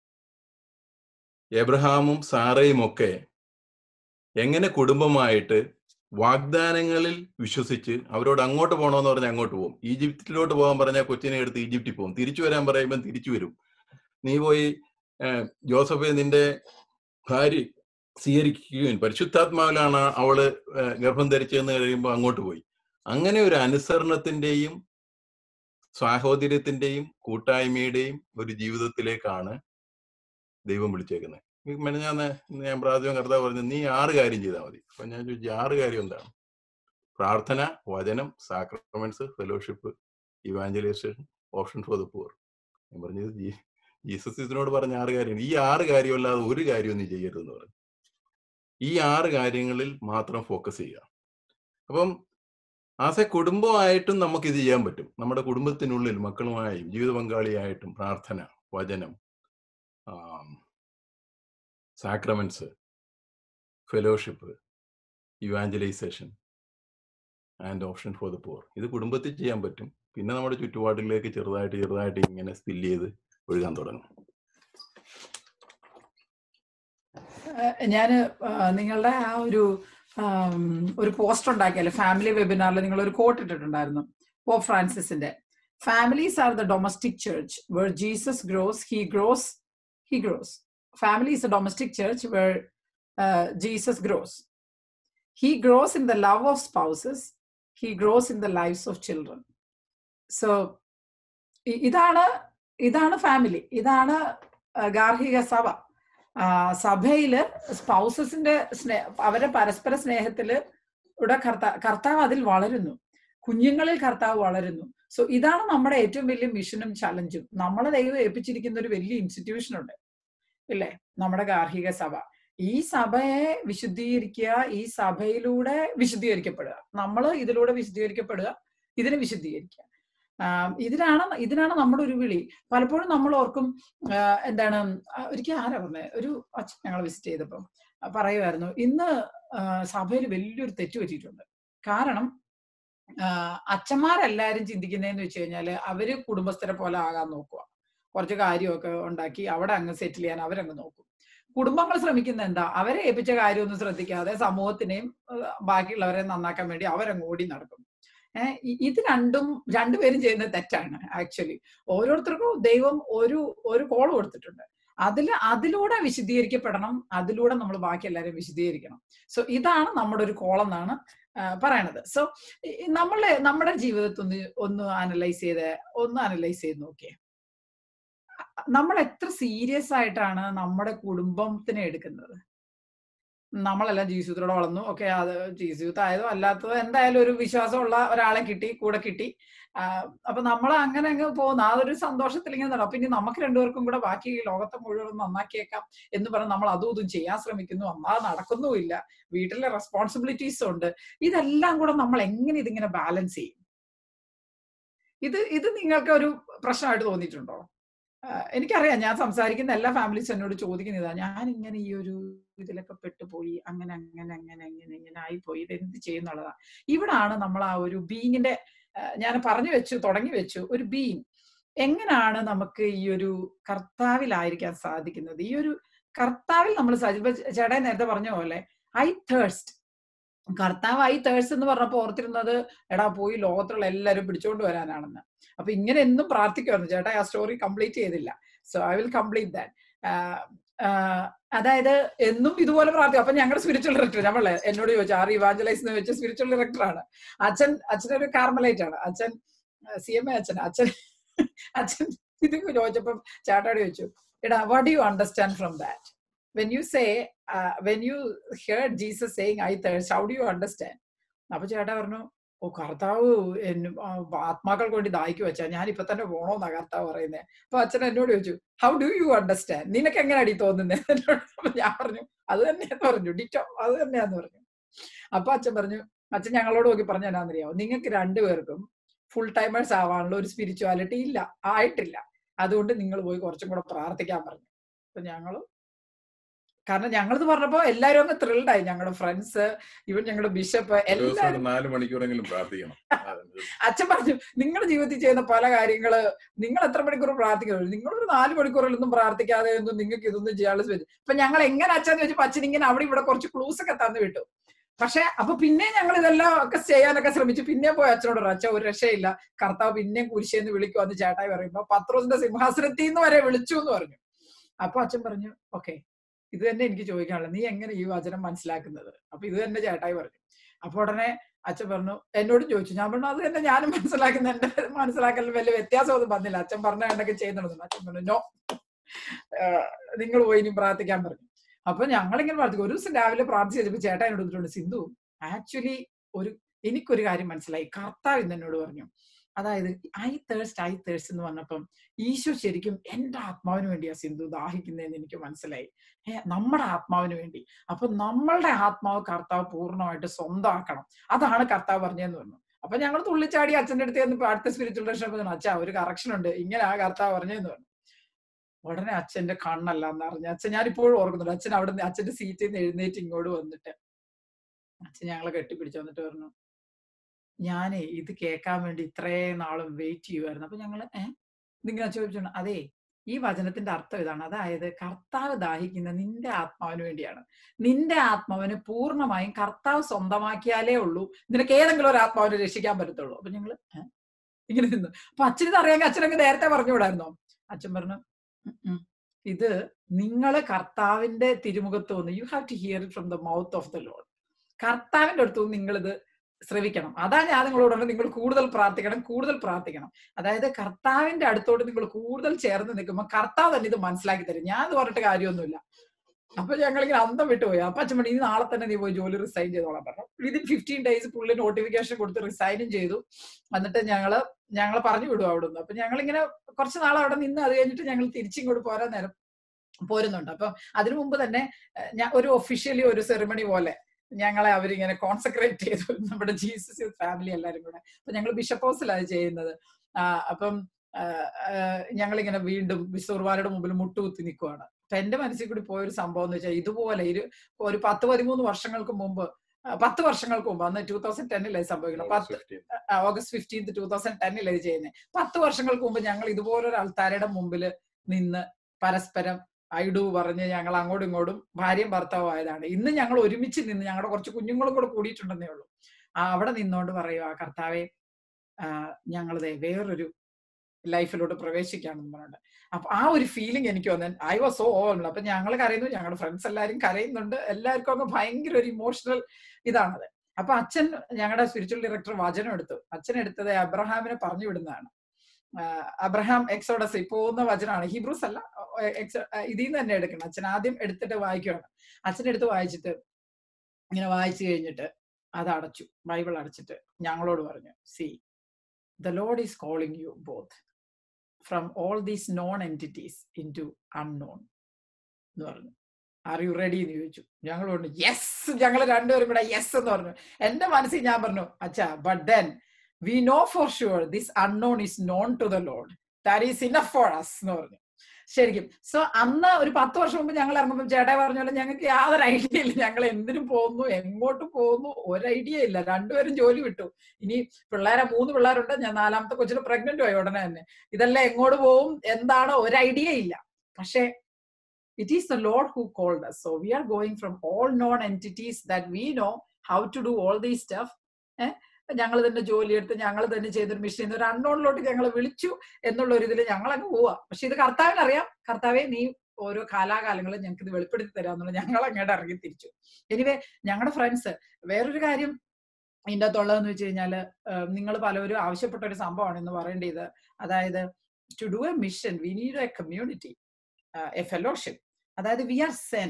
എബ്രഹാമും സാറയും ഒക്കെ എങ്ങനെ കുടുംബമായിട്ട് വാഗ്ദാനങ്ങളിൽ വിശ്വസിച്ച് അവരോട് അങ്ങോട്ട് പോകണമെന്ന് പറഞ്ഞാൽ അങ്ങോട്ട് പോകും. ഈജിപ്തിലോട്ട് പോകാൻ പറഞ്ഞാൽ കൊച്ചിനെ എടുത്ത് ഈജിപ്തിൽ പോകും. തിരിച്ചു വരാൻ പറയുമ്പോൾ തിരിച്ചു വരും. നീ പോയി ജോസഫെ നിന്റെ ഭാര്യ സ്വീകരിക്കുകയും പരിശുദ്ധാത്മാവിലാണ് അവള് ഗർഭം ധരിച്ചതെന്ന് കഴിയുമ്പോൾ അങ്ങോട്ട് പോയി. അങ്ങനെ ഒരു അനുസരണത്തിന്റെയും സാഹോദര്യത്തിന്റെയും കൂട്ടായ്മയുടെയും ഒരു ജീവിതത്തിലേക്കാണ് ദൈവം വിളിച്ചേക്കുന്നത്. ഞാൻ പ്രാഥമിക കർത്താവ് പറഞ്ഞു, നീ 6 കാര്യം ചെയ്താൽ മതി. അപ്പൊ ഞാൻ ചോദിച്ചു, 6 കാര്യം എന്താണ്? പ്രാർത്ഥന, വചനം, sacraments, fellowship, evangelization, option for the poor. ഞാൻ പറഞ്ഞത് ജീസസ് ഇതിനോട് പറഞ്ഞ 6 കാര്യം. ഈ 6 കാര്യമല്ലാതെ ഒരു കാര്യവും നീ ചെയ്യരുതെന്ന് പറഞ്ഞു. ഈ 6 കാര്യങ്ങളിൽ മാത്രം ഫോക്കസ് ചെയ്യുക. അപ്പം ആസ് എ കുടുംബമായിട്ടും നമുക്ക് ഇത് ചെയ്യാൻ പറ്റും. നമ്മുടെ കുടുംബത്തിനുള്ളിൽ മക്കളുമായും ജീവിത പങ്കാളിയായിട്ടും പ്രാർത്ഥന, വചനം, sacraments, fellowship, evangelization and option for the poor. ഇത് കുടുംബത്തിൽ ചെയ്യാൻ പറ്റും. പിന്നെ നമ്മുടെ ചുറ്റുപാടിലേക്ക് ചെറുതായിട്ട് ഇങ്ങനെ സ്പില്ല് ചെയ്ത് ഒഴുകാൻ തുടങ്ങും. ഞാന് നിങ്ങളുടെ ആ ഒരു പോസ്റ്റർ ഉണ്ടാക്കിയാല് ഫാമിലി വെബിനാറിൽ നിങ്ങൾ ഒരു കോട്ട് ഇട്ടിട്ടുണ്ടായിരുന്നു പോപ്പ് ഫ്രാൻസിസിന്റെ. Families are the domestic church where Jesus grows, he grows. Family is a domestic church where Jesus grows. He grows in the love of spouses. He grows in the lives of children. So, ഇതാണ് ഇതാണ് family, ഇതാണ് ഗാർഹിക സഭ. സഭയില് സ്പൗസസിന്റെ അവരെ പരസ്പര സ്നേഹത്തില് ഇവിടെ കർത്താവ് അതിൽ വളരുന്നു, കുഞ്ഞുങ്ങളിൽ കർത്താവ് വളരുന്നു. സോ ഇതാണ് നമ്മുടെ ഏറ്റവും വലിയ മിഷനും ചലഞ്ചും. നമ്മളെ ദൈവം ഏൽപ്പിച്ചിരിക്കുന്ന ഒരു വലിയ ഇൻസ്റ്റിറ്റ്യൂഷൻ ഉണ്ട് ഇല്ലേ, നമ്മുടെ ഗാർഹിക സഭ. ഈ സഭയെ വിശുദ്ധീകരിക്കുക, ഈ സഭയിലൂടെ വിശുദ്ധീകരിക്കപ്പെടുക, നമ്മൾ ഇതിലൂടെ വിശുദ്ധീകരിക്കപ്പെടുക, ഇതിനെ വിശുദ്ധീകരിക്കുക. ഇതിനാണ് നമ്മുടെ ഒരു വിളി. പലപ്പോഴും നമ്മൾ ഓർക്കും, എന്താണ്, ഒരിക്കൽ ആരാ പറഞ്ഞത്, ഒരു അച്ഛൻ ഞങ്ങൾ വിസിറ്റ് ചെയ്തപ്പം പറയുമായിരുന്നു, ഇന്ന് സഭയിൽ വലിയൊരു തെറ്റ് പറ്റിയിട്ടുണ്ട്. കാരണം അച്ഛന്മാരെല്ലാരും ചിന്തിക്കുന്നതെന്ന് വെച്ച് കഴിഞ്ഞാല് അവര് കുടുംബസ്ഥരെ പോലെ ആകാൻ നോക്കുക, കുറച്ച് കാര്യമൊക്കെ ഉണ്ടാക്കി അവിടെ അങ്ങ് സെറ്റിൽ ചെയ്യാൻ അവരങ്ങ് നോക്കും. കുടുംബങ്ങൾ ശ്രമിക്കുന്ന എന്താ, അവരെ ഏൽപ്പിച്ച കാര്യമൊന്നും ശ്രദ്ധിക്കാതെ സമൂഹത്തിനെയും ബാക്കിയുള്ളവരെ നന്നാക്കാൻ വേണ്ടി അവരങ്ങ് ഓടി നടക്കും. ഇത് രണ്ടുപേരും ചെയ്യുന്നത് തെറ്റാണ്. ആക്ച്വലി ഓരോരുത്തർക്കും ദൈവം ഒരു കോൾ കൊടുത്തിട്ടുണ്ട്. അതിലൂടെ വിശുദ്ധീകരിക്കപ്പെടണം, അതിലൂടെ നമ്മൾ ബാക്കി എല്ലാവരെയും വിശുദ്ധീകരിക്കണം. സോ ഇതാണ് നമ്മുടെ ഒരു കോൾ എന്നാണ് പറയണത്. സോ നമ്മുടെ ജീവിതത്തിൽ ഒന്ന് അനലൈസ് ചെയ്ത് നോക്കിയേ. നമ്മൾ എത്ര സീരിയസ് ആയിട്ടാണ് നമ്മുടെ കുടുംബത്തിനെ എടുക്കുന്നത്? നമ്മളെല്ലാം ജീവിതത്തിലൂടെ വളർന്നു, ഓക്കെ, അത് ജീവിതം ആയതോ അല്ലാത്തതോ എന്തായാലും ഒരു വിശ്വാസമുള്ള ഒരാളെ കൂടെ കിട്ടി. അപ്പൊ നമ്മൾ അങ്ങനെ അങ്ങ് പോകുന്നു, ആ ഒരു സന്തോഷത്തിൽ ഇങ്ങനെ നടക്കും. പിന്നെ നമുക്ക് രണ്ടുപേർക്കും കൂടെ ബാക്കി ലോകത്തെ മുഴുവൻ നന്നാക്കിയേക്കാം എന്ന് പറഞ്ഞ് നമ്മൾ അതും ഇതും ചെയ്യാൻ ശ്രമിക്കുന്നു, അത് നടക്കുന്നുമില്ല. വീട്ടിലെ റെസ്പോൺസിബിലിറ്റീസ് ഉണ്ട്. ഇതെല്ലാം കൂടെ നമ്മൾ എങ്ങനെ ഇതിങ്ങനെ ബാലൻസ് ചെയ്യും? ഇത് നിങ്ങൾക്ക് ഒരു പ്രശ്നമായിട്ട് തോന്നിയിട്ടുണ്ടോ? എനിക്കറിയാം, ഞാൻ സംസാരിക്കുന്ന എല്ലാ ഫാമിലീസ് എന്നോട് ചോദിക്കുന്നതാ, ഞാൻ ഇങ്ങനെ ഈ ഒരു ഇതിലൊക്കെ പെട്ടുപോയി, അങ്ങനെ ആയിപ്പോയി, ഇതെന്ത് ചെയ്യുന്നുള്ളതാ. ഇവിടാണ് നമ്മൾ ആ ഒരു ബീയിങ്ങിന്റെ, ഞാൻ തുടങ്ങി വെച്ചു, ഒരു ബീയിങ് എങ്ങനെയാണ് നമുക്ക് ഈ ഒരു കർത്താവിലായിരിക്കാൻ സാധിക്കുന്നത്. ഈ ഒരു കർത്താവിൽ നമ്മൾ ചേട്ടാ നേരത്തെ പറഞ്ഞ പോലെ ഐ തേഴ്സ്റ്റ്, കർത്താവ് ഐ തേഴ്സ്റ്റ് എന്ന് പറഞ്ഞപ്പോ ഓർത്തിരുന്നത് എടാ പോയി ലോകത്തുള്ള എല്ലാവരും പിടിച്ചോണ്ട് വരാനാണെന്ന്. അപ്പൊ ഇങ്ങനെ എന്നും പ്രാർത്ഥിക്കുമായിരുന്നു. ചേട്ടാ ആ സ്റ്റോറി കംപ്ലീറ്റ് ചെയ്തില്ല, so I will complete that. അതായത് എന്നും ഇതുപോലെ പ്രാർത്ഥിക്കും. അപ്പൊ ഞങ്ങളുടെ സ്പിരിച്വൽ ഡയറക്ടർ എന്നോട് ചോദിച്ചു, ആർ ഇവാഞ്ചലൈസ് എന്ന് വെച്ച സ്പിരിച്വൽ ഡയറക്ടറാണ് അച്ഛനൊരു കാർമലൈറ്റ് ആണ് അച്ഛൻ, CMA അച്ഛൻ ഇത് ചോദിച്ചപ്പം ചേട്ടാടി ചോദിച്ചു, എടാ what do you understand from that? when you heard Jesus saying I thirst, how do you understand? അപ്പൊ ചേട്ടാ പറഞ്ഞു, ഓ കർത്താവ് ആത്മാക്കൾക്ക് വേണ്ടി ദാഹിക്ക് വെച്ചാ ഞാൻ ഇപ്പൊ തന്നെ പോണോന്നാ കർത്താവ് പറയുന്നത്. അപ്പൊ അച്ഛൻ എന്നോട് ചോദിച്ചു, ഹൗ ഡു യു അണ്ടർസ്റ്റാൻഡ്, നിനക്ക് എങ്ങനെയാടി തോന്നുന്നത് എന്നോട്. ഞാൻ പറഞ്ഞു അത് തന്നെയാന്ന് പറഞ്ഞു, ഡിറ്റോ അത് തന്നെയാന്ന് പറഞ്ഞു. അപ്പൊ അച്ഛൻ ഞങ്ങളോട് നോക്കി പറഞ്ഞു, എന്നാന്നറിയാവോ, നിങ്ങൾക്ക് രണ്ടുപേർക്കും ഫുൾ ടൈമേഴ്സ് ആവാനുള്ള ഒരു സ്പിരിച്വാലിറ്റി ആയിട്ടില്ല, അതുകൊണ്ട് നിങ്ങൾ പോയി കുറച്ചും കൂടെ പ്രാർത്ഥിക്കാൻ പറഞ്ഞു. അപ്പൊ കാരണം ഞങ്ങളത് പറഞ്ഞപ്പോ എല്ലാരും അങ്ങ് ത്രിൽഡായി, ഞങ്ങളുടെ ഫ്രണ്ട്സ്, ഈവൻ ഞങ്ങളുടെ ബിഷപ്പ്, എല്ലാവരും 4 മണിക്കൂറെങ്കിലും പ്രാർത്ഥിക്കണം. അച്ഛൻ പറഞ്ഞു, നിങ്ങളുടെ ജീവിതത്തിൽ ചെയ്യുന്ന പല കാര്യങ്ങള് നിങ്ങൾ എത്ര മണിക്കൂർ പ്രാർത്ഥിക്കുന്നു, നിങ്ങളൊരു 4 മണിക്കൂറിലൊന്നും പ്രാർത്ഥിക്കാതെ ഒന്നും നിങ്ങൾക്ക് ഇതൊന്നും ചെയ്യാനുള്ള സ്പെഷ്യൽ. അപ്പൊ ഞങ്ങൾ എങ്ങനെ അച്ഛന്ന് വെച്ചപ്പോ അച്ഛൻ ഇങ്ങനെ അവിടെ ഇവിടെ കുറച്ച് ക്ലൂസ് ഒക്കെ തന്നു വിട്ടു. പക്ഷെ അപ്പൊ പിന്നെ ഞങ്ങൾ ഇതെല്ലാം ഒക്കെ ചെയ്യാനൊക്കെ ശ്രമിച്ചു. പിന്നെ പോയി അച്ഛനോട് പറഞ്ഞു, അച്ഛൻ ഒരു രക്ഷയില്ല, കർത്താവ് പിന്നെയും കുരിശേന്ന് വിളിക്കുവാന്ന് ചേട്ടായി പറയുമ്പോ പത്രോസിന്റെ സിംഹാസനത്തിൽ നിന്ന് വരെ വിളിച്ചു എന്ന് പറഞ്ഞു. അപ്പൊ അച്ഛൻ പറഞ്ഞു, ഓക്കെ, ഇത് തന്നെ എനിക്ക് ചോദിക്കാനുള്ളത്, നീ എങ്ങനെ ഈ വചനം മനസ്സിലാക്കുന്നത്? അപ്പൊ ഇത് തന്നെ ചേട്ടായി പറഞ്ഞു. അപ്പൊ ഉടനെ അച്ഛൻ പറഞ്ഞു, എന്നോടും ചോദിച്ചു. ഞാൻ പറഞ്ഞു, അത് തന്നെ ഞാനും മനസ്സിലാക്കുന്ന, എന്റെ മനസ്സിലാക്കലിൽ വലിയ വ്യത്യാസമൊന്നും വന്നില്ല, അച്ഛൻ പറഞ്ഞ എന്തൊക്കെ ചെയ്യുന്നുണ്ടെന്ന്. അച്ഛൻ പറഞ്ഞു, നോ, നിങ്ങൾ പോയി ഇനി പ്രാർത്ഥിക്കാൻ പറഞ്ഞു. അപ്പൊ ഞങ്ങളിങ്ങനെ പ്രാർത്ഥിക്കും. ഒരു ദിവസം രാവിലെ പ്രാർത്ഥിച്ച് കഴിഞ്ഞപ്പോ ചേട്ടാ എന്നോട് പറഞ്ഞിട്ടുണ്ട്, സിന്ധു ആക്ച്വലി എനിക്കൊരു കാര്യം മനസ്സിലായി, കർത്താവ് ഇന്ന് എന്നോട് പറഞ്ഞു, അതായത് ഐ തേഴ്സ്റ്റ് എന്ന് പറഞ്ഞപ്പം ഈശോ ശരിക്കും എന്റെ ആത്മാവിന് വേണ്ടിയാ സിന്ധു ദാഹിക്കുന്നതെന്ന് എനിക്ക് മനസ്സിലായി, നമ്മുടെ ആത്മാവിന് വേണ്ടി. അപ്പൊ നമ്മളുടെ ആത്മാവ് കർത്താവ് പൂർണ്ണമായിട്ട് സ്വന്തമാക്കണം, അതാണ് കർത്താവ് പറഞ്ഞതെന്ന് പറഞ്ഞു. അപ്പൊ ഞങ്ങൾ തുള്ളിച്ചാടി അച്ഛൻ്റെ അടുത്ത് ചെന്ന് അടുത്ത സ്പിരിച്വൽ ഡയറക്ഷൻ പറഞ്ഞു, അച്ഛാ ഒരു കറക്ഷൻ ഉണ്ട്, ഇങ്ങനെ ആ കർത്താവ് പറഞ്ഞതെന്ന് പറഞ്ഞു. ഉടനെ അച്ഛന്റെ കണ്ണല്ല എന്ന് പറഞ്ഞു. അച്ഛൻ ഞാനിപ്പോഴും ഓർക്കുന്നുണ്ട്, അച്ഛൻ അവിടെ നിന്ന് അച്ഛന്റെ സീറ്റിൽ നിന്ന് എഴുന്നേറ്റ് ഇങ്ങോട്ട് വന്നിട്ട് അച്ഛൻ ഞങ്ങളെ കെട്ടിപ്പിടിച്ചു വന്നിട്ട് പറഞ്ഞു, ഞാനേ ഇത് കേൾക്കാൻ വേണ്ടി ഇത്രയും നാളും വെയിറ്റ് ചെയ്യുമായിരുന്നു. അപ്പൊ ഞങ്ങള് ഇതിങ്ങനെ ചോദിച്ചു, അതെ ഈ വചനത്തിന്റെ അർത്ഥം ഇതാണ്, അതായത് കർത്താവ് ദാഹിക്കുന്ന നിന്റെ ആത്മാവിന് വേണ്ടിയാണ്. നിന്റെ ആത്മാവിന് പൂർണ്ണമായും കർത്താവ് സ്വന്തമാക്കിയാലേ ഉള്ളൂ നിനക്ക് ഏതെങ്കിലും ഒരു ആത്മാവിനെ രക്ഷിക്കാൻ പറ്റത്തുള്ളൂ. അപ്പൊ ഞങ്ങള് ഇങ്ങനെ നിന്നു. അപ്പൊ അച്ഛനിത് അറിയാമെങ്കിൽ അച്ഛനൊക്കെ നേരത്തെ പറഞ്ഞുകൂടായിരുന്നോ? അച്ഛൻ പറഞ്ഞു, ഇത് നിങ്ങള് കർത്താവിന്റെ തിരുമുഖത്ത് വന്ന് you have to hear it from the mouth of the Lord. കർത്താവിന്റെ അടുത്ത് നിങ്ങളിത് ശ്രവിക്കണം. അതാ ഞാൻ നിങ്ങളോട് നിങ്ങൾ കൂടുതൽ പ്രാർത്ഥിക്കണം, കൂടുതൽ പ്രാർത്ഥിക്കണം. അതായത് കർത്താവിന്റെ അടുത്തോട്ട് നിങ്ങൾ കൂടുതൽ ചേർന്ന് നിൽക്കുമ്പോൾ കർത്താവ് തന്നെ ഇത് മനസ്സിലാക്കി തരും. ഞാൻ ഇത് പറഞ്ഞിട്ട് കാര്യമൊന്നുമില്ല. അപ്പൊ ഞങ്ങളിങ്ങനെ അന്തം വിട്ടുപോയി. അപ്പൊ അച്ഛൻ പറഞ്ഞു, ഇനി നാളെ തന്നെ നീ പോയി ജോലി റിസൈൻ ചെയ്തോളാൻ പറഞ്ഞു. വിതിൻ 15 days പുള്ളി നോട്ടിഫിക്കേഷൻ കൊടുത്ത് റിസൈനും ചെയ്തു. എന്നിട്ട് ഞങ്ങള് പറഞ്ഞു വിടും അവിടെ നിന്ന്. അപ്പൊ ഞങ്ങളിങ്ങനെ കുറച്ച് നാൾ അവിടെ നിന്ന് അത് കഴിഞ്ഞിട്ട് ഞങ്ങൾ തിരിച്ചിങ്ങോട്ട് പോരാൻ നേരം പോരുന്നുണ്ട്. അപ്പൊ അതിനു മുമ്പ് തന്നെ ഒരു ഒഫീഷ്യലി ഒരു സെറിമണി പോലെ ഞങ്ങളെ അവരിങ്ങനെ കോൺസെൻട്രേറ്റ് ചെയ്തു, നമ്മുടെ ജീസസ് ഫാമിലി എല്ലാരും കൂടെ. അപ്പൊ ഞങ്ങൾ ബിഷപ്പ് ഹൗസിലാണ് ചെയ്യുന്നത്. അപ്പം ഞങ്ങളിങ്ങനെ വീണ്ടും വിശ്വകുർബാനയുടെ മുമ്പിൽ മുട്ടുകുത്തി നിൽക്കുവാണ്. അപ്പൊ എന്റെ മനസ്സിൽ കൂടി പോയൊരു സംഭവം എന്ന് വെച്ചാൽ, ഇതുപോലെ ഒരു 10-13 വർഷങ്ങൾക്ക് മുമ്പ്, 10 വർഷങ്ങൾക്ക് മുമ്പ്, അന്ന് 2010 സംഭവിക്കണം, August 15th 2010 ചെയ്യുന്നത്. 10 വർഷങ്ങൾക്ക് മുമ്പ് ഞങ്ങൾ ഇതുപോലൊരു ആൾക്കാരുടെ മുമ്പിൽ നിന്ന് പരസ്പരം ഐ ഡു പറഞ്ഞ് ഞങ്ങൾ അങ്ങോട്ടും ഇങ്ങോട്ടും ഭാര്യയും ഭർത്താവും ആയതാണ്. ഇന്ന് ഞങ്ങൾ ഒരുമിച്ച് നിന്ന്, ഞങ്ങളുടെ കുറച്ച് കുഞ്ഞുങ്ങളും കൂടെ കൂടിയിട്ടുണ്ടെന്നേ ഉള്ളൂ. അവിടെ നിന്നോണ്ട് പറയുക, കർത്താവെ ഞങ്ങളത് വേറൊരു ലൈഫിലോട്ട് പ്രവേശിക്കാണെന്ന് പറഞ്ഞിട്ട്. അപ്പൊ ആ ഒരു ഫീലിംഗ് എനിക്ക് വന്നു. I was so overwhelmed. അപ്പൊ ഞങ്ങൾ കരയുന്നു, ഞങ്ങളുടെ ഫ്രണ്ട്സ് എല്ലാവരും കരയുന്നുണ്ട്. എല്ലാവർക്കും അങ്ങ് ഭയങ്കര ഒരു ഇമോഷണൽ ഇതാണത്. അപ്പൊ അച്ഛൻ, ഞങ്ങളുടെ സ്പിരിച്വൽ ഡയറക്ടർ വചനം എടുത്തു. അച്ഛൻ എടുത്തത് അബ്രഹാമിനെ പറഞ്ഞു വിടുന്നതാണ്. അബ്രഹാം എക്സോഡസ് പോകുന്ന വചനമാണ്, ഹീബ്രൂസ് അല്ല, ഇതിൽ നിന്ന് തന്നെ എടുക്കണം. അച്ഛൻ ആദ്യം എടുത്തിട്ട് വായിക്കുകയാണ്. അച്ഛൻ എടുത്ത് വായിച്ചിട്ട് ഇങ്ങനെ വായിച്ചു കഴിഞ്ഞിട്ട് അത് അടച്ചു, ബൈബിൾ അടച്ചിട്ട് ഞങ്ങളോട് പറഞ്ഞു, see the Lord is calling you both from all these known entities into unknown എന്ന് പറഞ്ഞു. ആർ യു റെഡി എന്ന് ചോദിച്ചു. ഞങ്ങൾ പറഞ്ഞു യെസ്. ഞങ്ങൾ രണ്ടുപേരും കൂടെ യെസ് എന്ന് പറഞ്ഞു. എന്റെ മനസ്സിൽ ഞാൻ പറഞ്ഞു, അച്ഛാ, but then we know for sure this unknown is known to the Lord. That is enough for us എന്ന് പറഞ്ഞു. ശരിക്കും. സോ അന്ന് ഒരു 10 വർഷം മുമ്പ് ഞങ്ങൾ ഇറങ്ങുമ്പോൾ ചേട്ടായി പറഞ്ഞ പോലെ ഞങ്ങൾക്ക് യാതൊരു ഐഡിയ ഇല്ല. ഞങ്ങൾ എന്തിനും പോകുന്നു, എങ്ങോട്ട് പോകുന്നു, ഒരു ഐഡിയ ഇല്ല. രണ്ടുപേരും ജോലി വിട്ടു. ഇനി 3 പിള്ളേരുണ്ട്. ഞാൻ 4ാമത്തെ കൊച്ചിന് പ്രഗ്നന്റ് ആയി ഉടനെ തന്നെ. ഇതെല്ലാം എങ്ങോട്ട് പോകും, എന്താണ്, ഒരു ഐഡിയ ഇല്ല. പക്ഷേ it is the Lord who called us. So we are going from all known entities that we know how to do all these stuff. ഞങ്ങൾ തന്നെ ജോലിയെടുത്ത് ഞങ്ങൾ തന്നെ ചെയ്തൊരു മിഷൻ ഒരു അൺനോണിലോട്ട് ഞങ്ങൾ വിളിച്ചു എന്നുള്ള ഒരു ഇതിൽ ഞങ്ങൾ അങ്ങ് പോവാ. പക്ഷെ ഇത് കർത്താവിനറിയാം. കർത്താവെ, നീ ഓരോ കാലാകാലങ്ങളിൽ ഞങ്ങൾക്ക് ഇത് വെളിപ്പെടുത്തി തരാമെന്നുള്ള ഞങ്ങൾ അങ്ങോട്ട് ഇറങ്ങി തിരിച്ചു. എനിവേ, ഞങ്ങളുടെ ഫ്രണ്ട്സ്, വേറൊരു കാര്യം ഇതിൻ്റെ അകത്തുള്ളതെന്ന് വെച്ച് കഴിഞ്ഞാൽ, നിങ്ങൾ പലരും ആവശ്യപ്പെട്ട ഒരു സംഭവമാണ് എന്ന് പറയേണ്ടത്. അതായത്, to do a mission we need a community, a fellowship. അതായത് we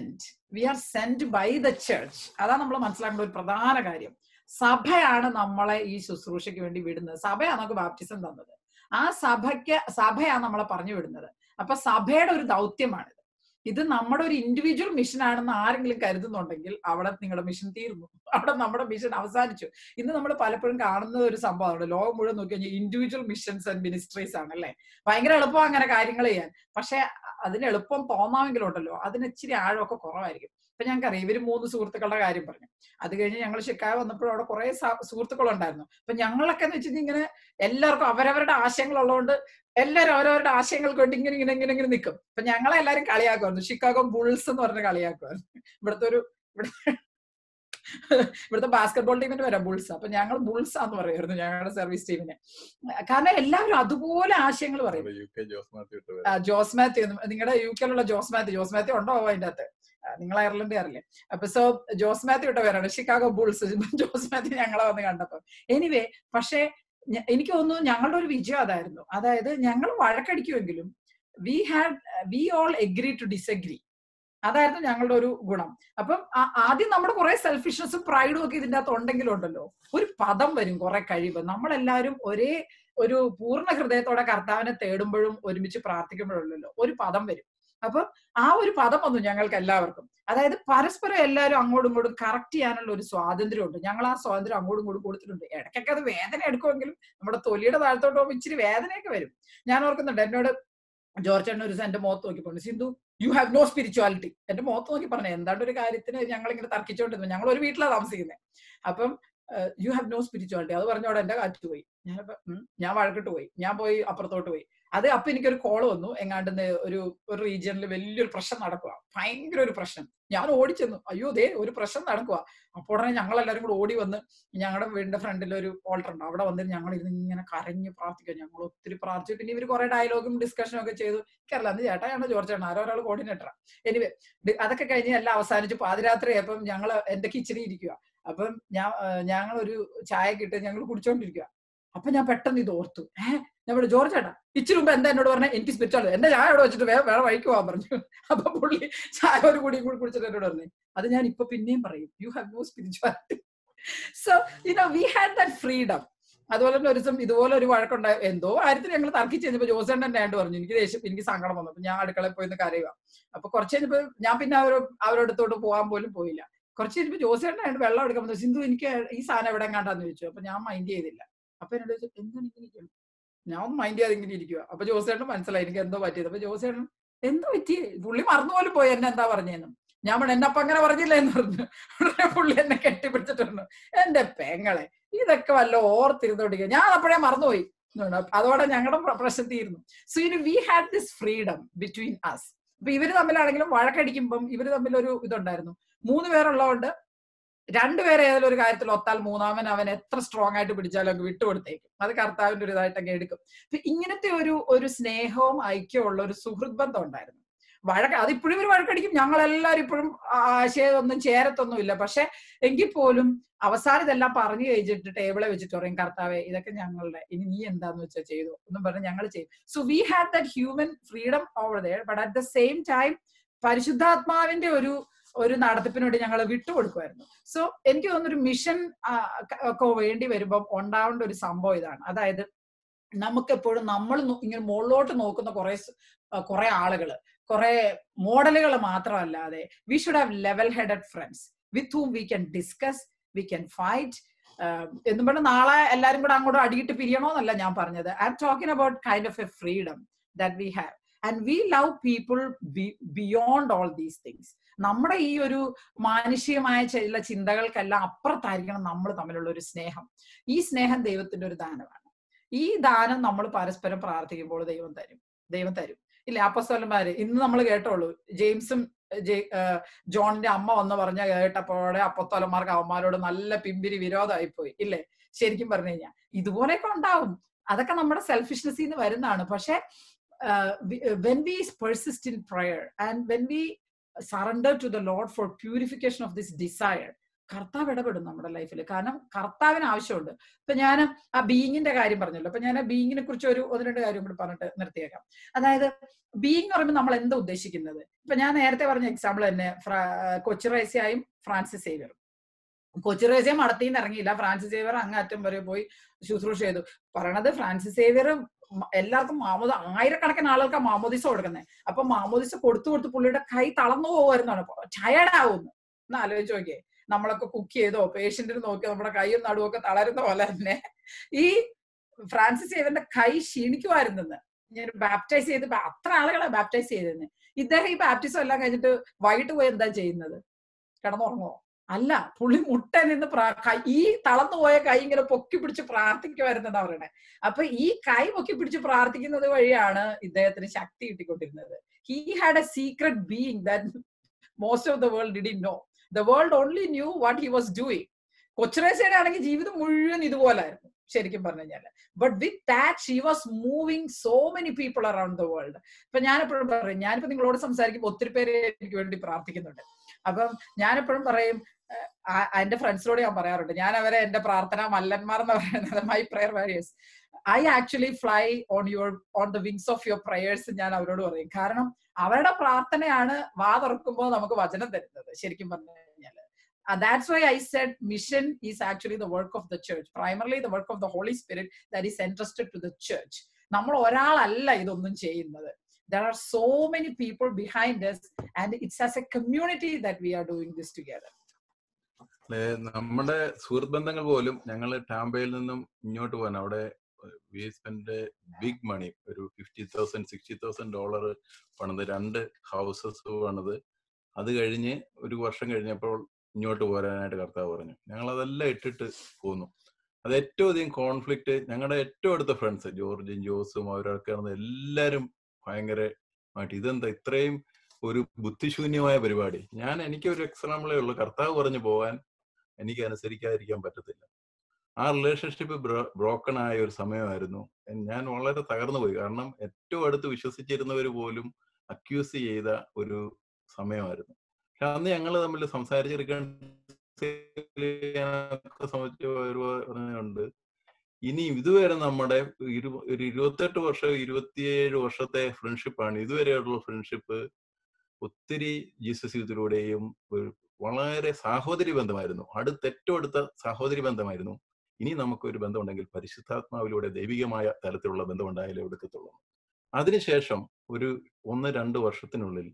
are send by the church. അതാണ് നമ്മൾ മനസ്സിലാക്കേണ്ട ഒരു പ്രധാന കാര്യം. സഭയാണ് നമ്മളെ ഈ ശുശ്രൂഷയ്ക്ക് വേണ്ടി വിടുന്നത്. സഭയാണ് നമുക്ക് ബാപ്റ്റിസം തന്നത്. ആ സഭയാണ് നമ്മളെ പറഞ്ഞു വിടുന്നത്. അപ്പൊ സഭയുടെ ഒരു ദൗത്യമാണിത്. ഇത് നമ്മുടെ ഒരു ഇൻഡിവിജ്വൽ മിഷൻ ആണെന്ന് ആരെങ്കിലും കരുതുന്നുണ്ടെങ്കിൽ അവിടെ നിങ്ങളുടെ മിഷൻ തീർന്നു, അവിടെ നമ്മുടെ മിഷൻ അവസാനിച്ചു. ഇന്ന് നമ്മൾ പലപ്പോഴും കാണുന്ന ഒരു സംഭവമാണ്, ലോകം മുഴുവൻ നോക്കി കഴിഞ്ഞാൽ ഇൻഡിവിജ്വൽ മിഷൻസ് ആൻഡ് മിനിസ്ട്രീസ് ആണ് അല്ലേ. ഭയങ്കര എളുപ്പം അങ്ങനെ കാര്യങ്ങൾ ചെയ്യാൻ. പക്ഷെ അതിന് എളുപ്പം തോന്നാമെങ്കിലും ഉണ്ടല്ലോ, അതിന് ഇച്ചിരി ആഴമൊക്കെ കുറവായിരിക്കും. ഇപ്പൊ ഞങ്ങൾക്കറിയാം, ഇവര് 3 സുഹൃത്തുക്കളുടെ കാര്യം പറഞ്ഞു. അത് കഴിഞ്ഞ് ഞങ്ങൾ ഷിക്കാഗോ വന്നപ്പോഴും അവിടെ കുറെ സുഹൃത്തുക്കളുണ്ടായിരുന്നു. അപ്പൊ ഞങ്ങളൊക്കെ എന്ന് വെച്ചാൽ ഇങ്ങനെ എല്ലാവർക്കും അവരവരുടെ ആശയങ്ങളുള്ളതുകൊണ്ട് എല്ലാവരും അവരവരുടെ ആശയങ്ങൾക്ക് വേണ്ടി ഇങ്ങനെ നിൽക്കും. അപ്പൊ ഞങ്ങളെ എല്ലാവരും കളിയാക്കുമായിരുന്നു. ഷിക്കാഗോ ബുൾസ് എന്ന് പറഞ്ഞ് കളിയാക്കുമായിരുന്നു. ഇവിടുത്തെ ബാസ്കറ്റ്ബോൾ ടീമിന് വരാം ബുൾസ്. അപ്പൊ ഞങ്ങൾ ബുൾസാന്ന് പറയുമായിരുന്നു ഞങ്ങളുടെ സർവീസ് ടീമിനെ. കാരണം എല്ലാവരും അതുപോലെ ആശയങ്ങൾ പറയും. ജോസ് മാത്യു, നിങ്ങളുടെ UK ജോസ് മാത്യു ഉണ്ടോ അതിന്റെ അകത്ത്? നിങ്ങൾ അയർലൻഡുകാരല്ലേ? അപ്പൊ സോ ജോസ് മാത്യു ഇട്ട പേരാണ് ഷിക്കാഗോ ബുൾസ്. ജോസ് മാത്യു ഞങ്ങളെ വന്ന് കണ്ടപ്പോ. എനിവേ, പക്ഷെ എനിക്ക് തോന്നുന്നു ഞങ്ങളുടെ ഒരു വിജയം അതായിരുന്നു. അതായത് ഞങ്ങൾ വഴക്കടിക്കുമെങ്കിലും we all agree to disagree. അതായിരുന്നു ഞങ്ങളുടെ ഒരു ഗുണം. അപ്പം ആദ്യം നമ്മുടെ കുറെ സെൽഫിഷ്നെസ്സും പ്രൈഡും ഒക്കെ ഇതിൻ്റെ അകത്ത് ഉണ്ടെങ്കിലും ഉണ്ടല്ലോ, ഒരു പദം വരും കുറെ കഴിയുമ്പോൾ. നമ്മളെല്ലാവരും ഒരേ ഒരു പൂർണ്ണ ഹൃദയത്തോടെ കർത്താവിനെ തേടുമ്പോഴും ഒരുമിച്ച് പ്രാർത്ഥിക്കുമ്പോഴുള്ളല്ലോ ഒരു പദം വരും. അപ്പൊ ആ ഒരു പദം വന്നു ഞങ്ങൾക്ക് എല്ലാവർക്കും. അതായത് പരസ്പരം എല്ലാവരും അങ്ങോട്ടും ഇങ്ങോട്ടും കറക്റ്റ് ചെയ്യാനുള്ള ഒരു സ്വാതന്ത്ര്യമുണ്ട്. ഞങ്ങൾ ആ സ്വാതന്ത്ര്യം അങ്ങോട്ടും ഇങ്ങോട്ടും കൊടുത്തിട്ടുണ്ട്. ഇടയ്ക്കൊക്കെ അത് വേദന എടുക്കുമെങ്കിലും നമ്മുടെ തൊലിയുടെ താഴത്തോട്ട് പോകുമ്പോൾ ഇച്ചിരി വേദനയൊക്കെ വരും. ഞാൻ ഓർക്കുന്നുണ്ട്, എന്നോട് ജോർജ് ചേട്ടൻ ഒരു ദിവസം എന്റെ മുഖത്ത് നോക്കി പറഞ്ഞു, Sindhu you have no spirituality. എന്റെ മുഖത്ത് നോക്കി പറഞ്ഞു, എന്താണ്ട് ഒരു കാര്യത്തിന് ഞങ്ങൾ ഇങ്ങനെ തർക്കിച്ചോണ്ടിരുന്നു. ഞങ്ങൾ ഒരു വീട്ടിലാണ് താമസിക്കുന്നത്. അപ്പം യു ഹാവ് നോ സ്പിരിച്വാലിറ്റി അത് പറഞ്ഞോടെ എന്റെ കാറ്റ് പോയി. ഞാൻ വഴക്കിട്ട് പോയി. ഞാൻ പോയി അപ്പുറത്തോട്ട് പോയി. അപ്പൊ എനിക്കൊരു കോൾ വന്നു, എങ്ങാണ്ട് ഒരു റീജിയനിൽ വലിയൊരു പ്രശ്നം നടക്കുക, ഭയങ്കര ഒരു പ്രശ്നം. ഞാൻ ഓടിച്ചെന്നു, അയ്യോ ദേ ഒരു പ്രശ്നം നടക്കുക. അപ്പോൾ ഉടനെ ഞങ്ങളെല്ലാരും കൂടെ ഓടി വന്ന് ഞങ്ങളുടെ വീടിന്റെ ഫ്രണ്ടിൽ ഒരു ഓൾട്ടർ ഉണ്ട്, അവിടെ വന്നിട്ട് ഞങ്ങൾ ഇരുന്ന് ഇങ്ങനെ കരഞ്ഞ് പ്രാർത്ഥിക്കുക. ഞങ്ങൾ ഒത്തിരി പ്രാർത്ഥിച്ചു. പിന്നെ ഇവർ കുറെ ഡയലോഗും ഡിസ്കഷനും ഒക്കെ ചെയ്തു. കേരള അന്ന് ചേട്ടായാണ് ജോർജ് ചേട്ടൻ, ആരോ കോർഡിനേറ്ററാണ്. എനിവേ, അതൊക്കെ കഴിഞ്ഞ് എല്ലാം അവസാനിച്ചു. പാതിരാത്രി ആയപ്പം ഞങ്ങൾ എന്റെ കിച്ചണിൽ ഇരിക്കുക. അപ്പം ഞങ്ങളൊരു ചായ കിട്ടി ഞങ്ങൾ കുടിച്ചോണ്ടിരിക്കുക. അപ്പൊ ഞാൻ പെട്ടെന്ന് ഇത് ഓർത്തു, ഞാൻ ജോർജ് ചേട്ടാ ഇച്ചിരി മുമ്പ് എന്താ എന്നോട് പറഞ്ഞ എനിക്ക് സ്പിരിച്വാലിറ്റി, എന്റെ ചായ അവിടെ വെച്ചിട്ട് വേറെ വഴിക്ക് പോകാൻ പറഞ്ഞു. അപ്പൊ പുള്ളി ചായ ഒരു കൂടി കുടിച്ചിട്ട് എന്നോട് പറഞ്ഞു, അത് ഞാൻ ഇപ്പൊ പിന്നെയും പറയും, you have no spirituality. So we had that freedom. അതുപോലെ തന്നെ ഒരു ദിവസം ഇതുപോലെ ഒരു വഴക്കുണ്ടായി, എന്തോ കാര്യത്തിൽ ഞങ്ങൾ തർക്കിച്ച് കഴിഞ്ഞപ്പോ ജോസേട്ടൻ എന്നെ പറഞ്ഞു, എനിക്ക് ദേഷ്യം, എനിക്ക് സങ്കടം വന്നു. അപ്പൊ ഞാൻ അടുക്കളയിൽ പോയി കരയുക. അപ്പൊ കുറച്ച് കഴിഞ്ഞപ്പോ ഞാൻ പിന്നെ അവരോടത്തോട്ട് പോകാൻ പോലും പോയില്ല. കുറച്ച് കഴിഞ്ഞപ്പോ ജോസേട്ടനായിട്ട് വെള്ളം എടുക്കാൻ പറഞ്ഞു, സിന്ധു എനിക്ക് ഈ സാധനം എവിടെ കണ്ടാന്ന് ചോദിച്ചു. അപ്പൊ ഞാൻ മൈൻഡ് ചെയ്തില്ല. അപ്പൊ എന്നോട് ചോദിച്ചു, എന്താണ് ഇങ്ങനെ ഇരിക്കണം? ഞാൻ ഒന്ന് മൈൻഡ് ചെയ്യാതെ ഇങ്ങനെ ഇരിക്കുക. അപ്പൊ ജോസേട്ടൻ മനസ്സിലായി എനിക്ക് എന്തോ പറ്റിയത്. അപ്പൊ ജോസേട്ടൻ എന്തോ പറ്റി, പുള്ളി മറന്നുപോലും പോയി എന്നെ എന്താ പറഞ്ഞതെന്നും. ഞാൻ പറഞ്ഞു, എന്നെ അപ്പൊ അങ്ങനെ പറഞ്ഞില്ല എന്ന് പറഞ്ഞു. പുള്ളി എന്നെ കെട്ടിപ്പിടിച്ചിട്ടുണ്ട്, എന്റെ പെങ്ങളെ ഇതൊക്കെ വല്ല ഓർത്തിരുന്നോണ്ടിരിക്കുക, ഞാൻ അപ്പോഴേ മറന്നുപോയി. അതോടെ ഞങ്ങളുടെ പ്രശ്നം തീരുന്നു. So we had this freedom between us. അപ്പൊ ഇവര് തമ്മിലാണെങ്കിലും വഴക്കടിക്കുമ്പം ഇവര് തമ്മിൽ ഒരു ഇതുണ്ടായിരുന്നു. 3 പേരുള്ളതുകൊണ്ട് 2 പേരെ ഏതെങ്കിലും ഒരു കാര്യത്തിൽ ഒത്താൽ മൂന്നാമൻ അവൻ എത്ര സ്ട്രോങ് ആയിട്ട് പിടിച്ചാലും അങ്ങ് വിട്ടുകൊടുത്തേക്കും. അത് കർത്താവിന്റെ ഒരു ഇതായിട്ടൊക്കെ എടുക്കും. അപ്പൊ ഇങ്ങനത്തെ ഒരു സ്നേഹവും ഐക്യവും ഉള്ള ഒരു സുഹൃത്ത് ബന്ധം ഉണ്ടായിരുന്നു. അതിപ്പോഴും ഇവർ വഴക്കടിക്കും, ഞങ്ങളെല്ലാവരും ഇപ്പോഴും ആശയമൊന്നും ചേരത്തൊന്നും ഇല്ല. പക്ഷെ എങ്കിൽ പോലും അവസാനം ഇതെല്ലാം പറഞ്ഞു കഴിച്ചിട്ട് ടേബിളെ വെച്ചിട്ട് പറയും, കർത്താവേ ഇതൊക്കെ ഞങ്ങളുടെ, ഇനി നീ എന്താന്ന് വെച്ചാൽ ചെയ്തു എന്നും പറഞ്ഞ് ഞങ്ങൾ ചെയ്യും. So we had that human freedom over there. But at the same time പരിശുദ്ധാത്മാവിന്റെ ഒരു നടത്തിപ്പിന് വേണ്ടി ഞങ്ങൾ വിട്ടുകൊടുക്കുമായിരുന്നു. സോ എനിക്ക് തോന്നുന്നൊരു മിഷൻ ഒക്കെ വേണ്ടി വരുമ്പം ഉണ്ടാവേണ്ട ഒരു സംഭവം ഇതാണ്. അതായത് നമുക്കെപ്പോഴും നമ്മൾ ഇങ്ങനെ മുകളിലോട്ട് നോക്കുന്ന കുറെ ആളുകള്, കുറെ മോഡലുകൾ മാത്രമല്ലാതെ we should have level headed friends with whom we can discuss, we can fight എന്നും പറഞ്ഞ് നാളെ എല്ലാരും കൂടെ അങ്ങോട്ട് അടിയിട്ട് പിരിയണോന്നല്ല ഞാൻ പറഞ്ഞത്. I am talking about kind of a freedom that we have. And we love people beyond all these things. നമ്മുടെ ഈ ഒരു മാനുഷികമായ ചില ചിന്തകൾക്കെല്ലാം അപ്പുറത്തായിരിക്കണം നമ്മൾ തമ്മിലുള്ള ഒരു സ്നേഹം. ഈ സ്നേഹം ദൈവത്തിന്റെ ഒരു ദാനമാണ്. ഈ ദാനം നമ്മൾ പരസ്പരം പ്രാർത്ഥിക്കുമ്പോൾ ദൈവം തരും. ഇല്ല അപ്പോസ്തലന്മാര് ഇന്ന് നമ്മൾ കേട്ടോളൂ, ജെയിംസും ജോണിന്റെ അമ്മ വന്ന് പറഞ്ഞ കേട്ടപ്പോഴെ അപ്പോസ്തലന്മാർക്ക് അവന്മാരോട് നല്ല പിമ്പിരി വിരോധമായി പോയി, ഇല്ലേ? ശരിക്കും പറഞ്ഞു കഴിഞ്ഞാൽ ഇതുപോലെയൊക്കെ ഉണ്ടാവും. അതൊക്കെ നമ്മുടെ സെൽഫിഷ്നെസ്സിൽ നിന്ന് വരുന്നതാണ്. പക്ഷെ when we persist in prayer and when we surrender to the Lord for purification of this desire, കർത്താവ് ഇടപെടും നമ്മുടെ ലൈഫിൽ. കാരണം കർത്താവിന് ആവശ്യമുണ്ട്. ഇപ്പൊ ഞാൻ ആ ബീയിങ്ങിന്റെ കാര്യം പറഞ്ഞല്ലോ. അപ്പൊ ഞാൻ ആ ബീയിങ്ങിനെ കുറിച്ച് 1-2 കാര്യം കൂടി പറഞ്ഞിട്ട് നിർത്തിയേക്കാം. അതായത് ബീയിങ് എന്ന് പറയുമ്പോൾ നമ്മൾ എന്താ ഉദ്ദേശിക്കുന്നത്? ഇപ്പൊ ഞാൻ നേരത്തെ പറഞ്ഞ എക്സാമ്പിൾ തന്നെ കൊച്ചിറേസ്യയും ഫ്രാൻസിസ് സേവ്യറും. കൊച്ചിറേസ്യ മടത്തിൽ നിന്ന് ഇറങ്ങിയില്ല, ഫ്രാൻസിസ് സേവ്യർ അങ്ങറ്റം വരെ പോയി ശുശ്രൂഷ ചെയ്തു. പറയണത് ഫ്രാൻസിസ് സേവ്യർ എല്ലാവർക്കും ആയിരക്കണക്കിന് ആളുകൾക്ക് മാമോദിസ കൊടുക്കുന്നത്. അപ്പൊ മാമോദിസ കൊടുത്തു പുള്ളിയുടെ കൈ തളർന്നു പോകുമായിരുന്നാണ്, ടയർഡാവുന്നു. എന്ന് ആലോചിച്ച് നോക്കിയേ, നമ്മളൊക്കെ കുക്ക് ചെയ്തോ പേഷ്യന്റിന് നോക്കിയോ നമ്മുടെ കൈയും നടുവൊക്കെ തളരുന്ന പോലെ തന്നെ ഈ ഫ്രാൻസിസ് സേവ്യറിന്റെ കൈ ക്ഷീണിക്കുമായിരുന്നെന്ന്. ഞാൻ ബാപ്റ്റൈസ് ചെയ്ത് അത്ര ആളുകളെ ബാപ്റ്റൈസ് ചെയ്തെന്ന്. ഇദ്ദേഹം ഈ ബാപ്റ്റിസം എല്ലാം കഴിഞ്ഞിട്ട് വൈകിട്ട് പോയി എന്താ ചെയ്യുന്നത്? കിടന്നുറങ്ങുമോ? അല്ല, പുള്ളി മുട്ട നിന്ന് ഈ തളർന്നു പോയ കൈ ഇങ്ങനെ പൊക്കി പിടിച്ച് പ്രാർത്ഥിക്കുമായിരുന്നെന്നാ പറയണേ. അപ്പൊ ഈ കൈ പൊക്കി പിടിച്ച് പ്രാർത്ഥിക്കുന്നത് വഴിയാണ് ഇദ്ദേഹത്തിന് ശക്തി കിട്ടിക്കൊണ്ടിരുന്നത്. He had a secret being that most of the world didn't know. The world only knew what he was doing. കൊച്ചിറേസ്യയുടെ ആണെങ്കിൽ ജീവിതം മുഴുവൻ ഇതുപോലായിരുന്നു ശരിക്കും പറഞ്ഞു കഴിഞ്ഞാൽ. But with that she was moving so many people around the world. ഇപ്പൊ ഞാനെപ്പോഴും പറയും, ഞാനിപ്പോ നിങ്ങളോട് സംസാരിക്കുമ്പോൾ ഒത്തിരി പേര് എനിക്ക് വേണ്ടി പ്രാർത്ഥിക്കുന്നുണ്ട്. അപ്പം ഞാനെപ്പോഴും പറയും, എന്റെ ഫ്രണ്ട്സിനോട് ഞാൻ പറയാറുണ്ട്, ഞാൻ അവരെ എന്റെ പ്രാർത്ഥന മല്ലന്മാർ എന്ന് പറയുന്നത് my prayer warriors. I actually fly on the wings of your prayers ഞാൻ അവരോട് പറയും. കാരണം അവരുടെ പ്രാർത്ഥനയാണ് വാ തുറക്കുമ്പോൾ നമുക്ക് വചനം തരുന്നത് ശരിക്കും പറഞ്ഞു കഴിഞ്ഞാൽ. That's why I said mission is actually the work of the church, primarily the work of the Holy Spirit that is entrusted to the church. നമ്മൾ ഒരാളല്ല ഇതൊന്നും ചെയ്യുന്നത്. There are so many people behind us and it's as a community that we are doing this together. നമ്മുടെ സുഹൃത്ത് ബന്ധങ്ങൾ പോലും ഞങ്ങൾ ടാമ്പയിൽ നിന്നും ഇങ്ങോട്ട് പോകാൻ അവിടെ we spent big money, ഒരു $50,000-$60,000 പണിത് 2 houses പണിത്. അത് കഴിഞ്ഞ് ഒരു വർഷം കഴിഞ്ഞപ്പോൾ ഇങ്ങോട്ട് പോരാനായിട്ട് കർത്താവ് പറഞ്ഞു. ഞങ്ങൾ അതെല്ലാം ഇട്ടിട്ട് പോന്നു. അത് ഏറ്റവും അധികം കോൺഫ്ലിക്റ്റ് ഞങ്ങളുടെ ഏറ്റവും അടുത്ത ഫ്രണ്ട്സ് ജോർജും ജോസും അവരൊക്കെ എല്ലാവരും ഭയങ്കരമായിട്ട് ഇതെന്താ ഇത്രയും ഒരു ബുദ്ധിശൂന്യമായ പരിപാടി. എനിക്കൊരു എക്സാമ്പിളേ ഉള്ളൂ, കർത്താവ് പറഞ്ഞു പോകാൻ എനിക്ക് അനുസരിക്കാതിരിക്കാൻ പറ്റത്തില്ല. ആ റിലേഷൻഷിപ്പ് ബ്രോക്കൺ ആയ ഒരു സമയമായിരുന്നു. ഞാൻ വളരെ തകർന്നു പോയി. കാരണം ഏറ്റവും അടുത്ത് വിശ്വസിച്ചിരുന്നവർ പോലും അക്യൂസ് ചെയ്ത ഒരു സമയമായിരുന്നു. പക്ഷെ അന്ന് ഞങ്ങൾ തമ്മിൽ സംസാരിച്ചെടുക്കാൻ സംബന്ധിച്ച് പറഞ്ഞുണ്ട്, ഇനി ഇതുവരെ നമ്മുടെ ഒരു 28 വർഷം 27 വർഷത്തെ ഫ്രണ്ട്ഷിപ്പാണ്. ഇതുവരെയുള്ള ഫ്രണ്ട്ഷിപ്പ് ഒത്തിരി ജീസസ് യൂത്തിലൂടെയും വളരെ സാഹോദര്യ ബന്ധമായിരുന്നു, ഏറ്റവും അടുത്ത സാഹോദര്യ ബന്ധമായിരുന്നു. ഇനി നമുക്കൊരു ബന്ധമുണ്ടെങ്കിൽ പരിശുദ്ധാത്മാവിലൂടെ ദൈവികമായ തലത്തിലുള്ള ബന്ധം ഉണ്ടായാലേ എടുക്കത്തുള്ളൂ. അതിനുശേഷം ഒരു 1-2 വർഷത്തിനുള്ളിൽ